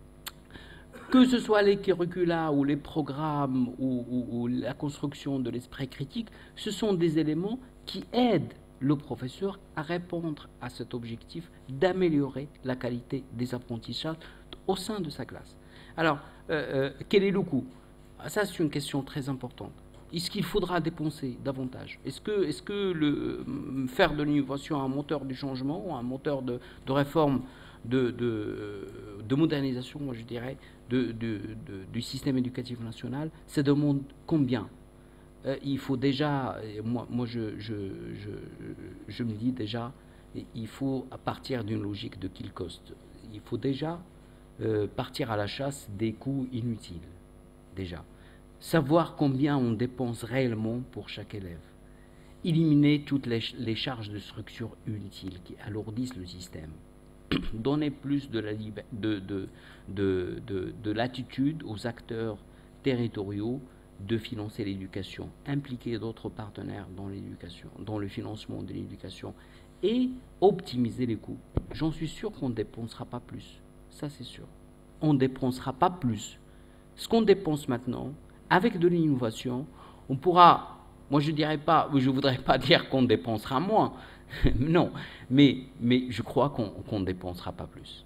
Que ce soit les curricula ou les programmes ou, ou, ou la construction de l'esprit critique, ce sont des éléments qui aident le professeur à répondre à cet objectif d'améliorer la qualité des apprentissages au sein de sa classe. Alors, euh, euh, quel est le coût? Ça, c'est une question très importante. Est-ce qu'il faudra dépenser davantage? Est-ce que, est-ce que le, faire de l'innovation un moteur du changement, un moteur de, de réforme, de, de, de modernisation, moi je dirais, de, de, de, du système éducatif national, ça demande combien? euh, Il faut déjà, moi, moi je, je, je, je me dis déjà, il faut partir d'une logique de kill cost. Il faut déjà euh, partir à la chasse des coûts inutiles, déjà. Savoir combien on dépense réellement pour chaque élève. Éliminer toutes les, les charges de structure inutiles qui alourdissent le système. Donner plus de, la de, de, de, de, de latitude aux acteurs territoriaux de financer l'éducation, impliquer d'autres partenaires dans l'éducation, dans le financement de l'éducation et optimiser les coûts. J'en suis sûr qu'on ne dépensera pas plus. Ça, c'est sûr. On ne dépensera pas plus. Ce qu'on dépense maintenant, avec de l'innovation, on pourra, moi je dirais pas, je voudrais pas dire qu'on dépensera moins, non, mais, mais je crois qu'on qu'on ne dépensera pas plus.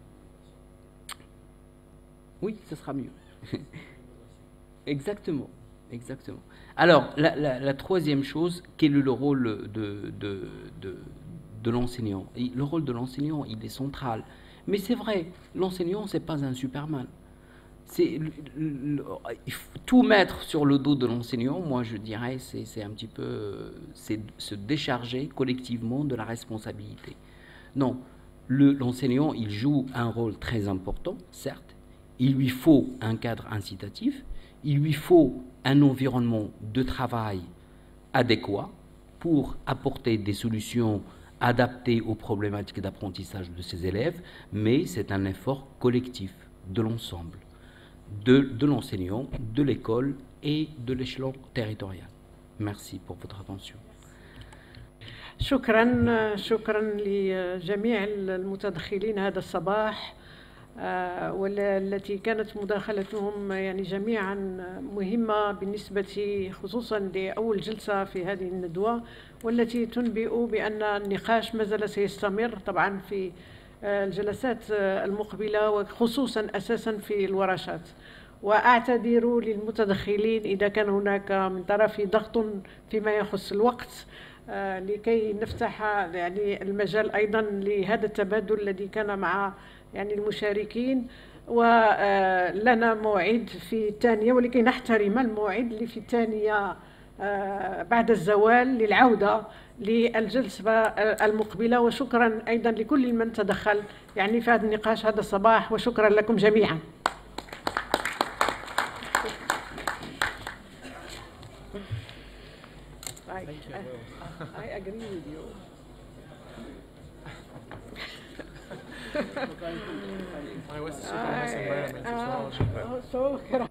Oui, ce sera mieux. Exactement, exactement. Alors, la, la, la troisième chose, quel est le rôle de, de, de, de l'enseignant? Le rôle de l'enseignant, il est central. Mais c'est vrai, l'enseignant, ce n'est pas un Superman. C'est tout mettre sur le dos de l'enseignant, moi je dirais, c'est un petit peu c'est se décharger collectivement de la responsabilité. Non, l'enseignant, il joue un rôle très important, certes. Il lui faut un cadre incitatif, il lui faut un environnement de travail adéquat pour apporter des solutions adaptées aux problématiques d'apprentissage de ses élèves, mais c'est un effort collectif de l'ensemble. de, de l'enseignant, de l'école et de l'échelon territorial. Merci pour votre attention. شكرا شكرا لجميع المتدخلين هذا الصباح والتي كانت مداخلتهم يعني جميعا مهمة بالنسبة خصوصا لأول جلسة في هذه الندوة والتي تنبئ بأن النقاش ما زال سيستمر طبعا في الجلسات المقبلة وخصوصا أساسا في الورشات. وأعتذر للمتدخلين إذا كان هناك من طرفي ضغط فيما يخص الوقت لكي نفتح يعني المجال أيضا لهذا التبادل الذي كان مع يعني المشاركين. ولنا موعد في الثانية ولكي نحترم الموعد اللي في الثانية بعد الزوال للعودة للجلسة المقبلة. وشكرا أيضا لكل من تدخل يعني في هذا النقاش هذا الصباح وشكرا لكم جميعا. I, I, I agree with you. I was super nice environment as well. So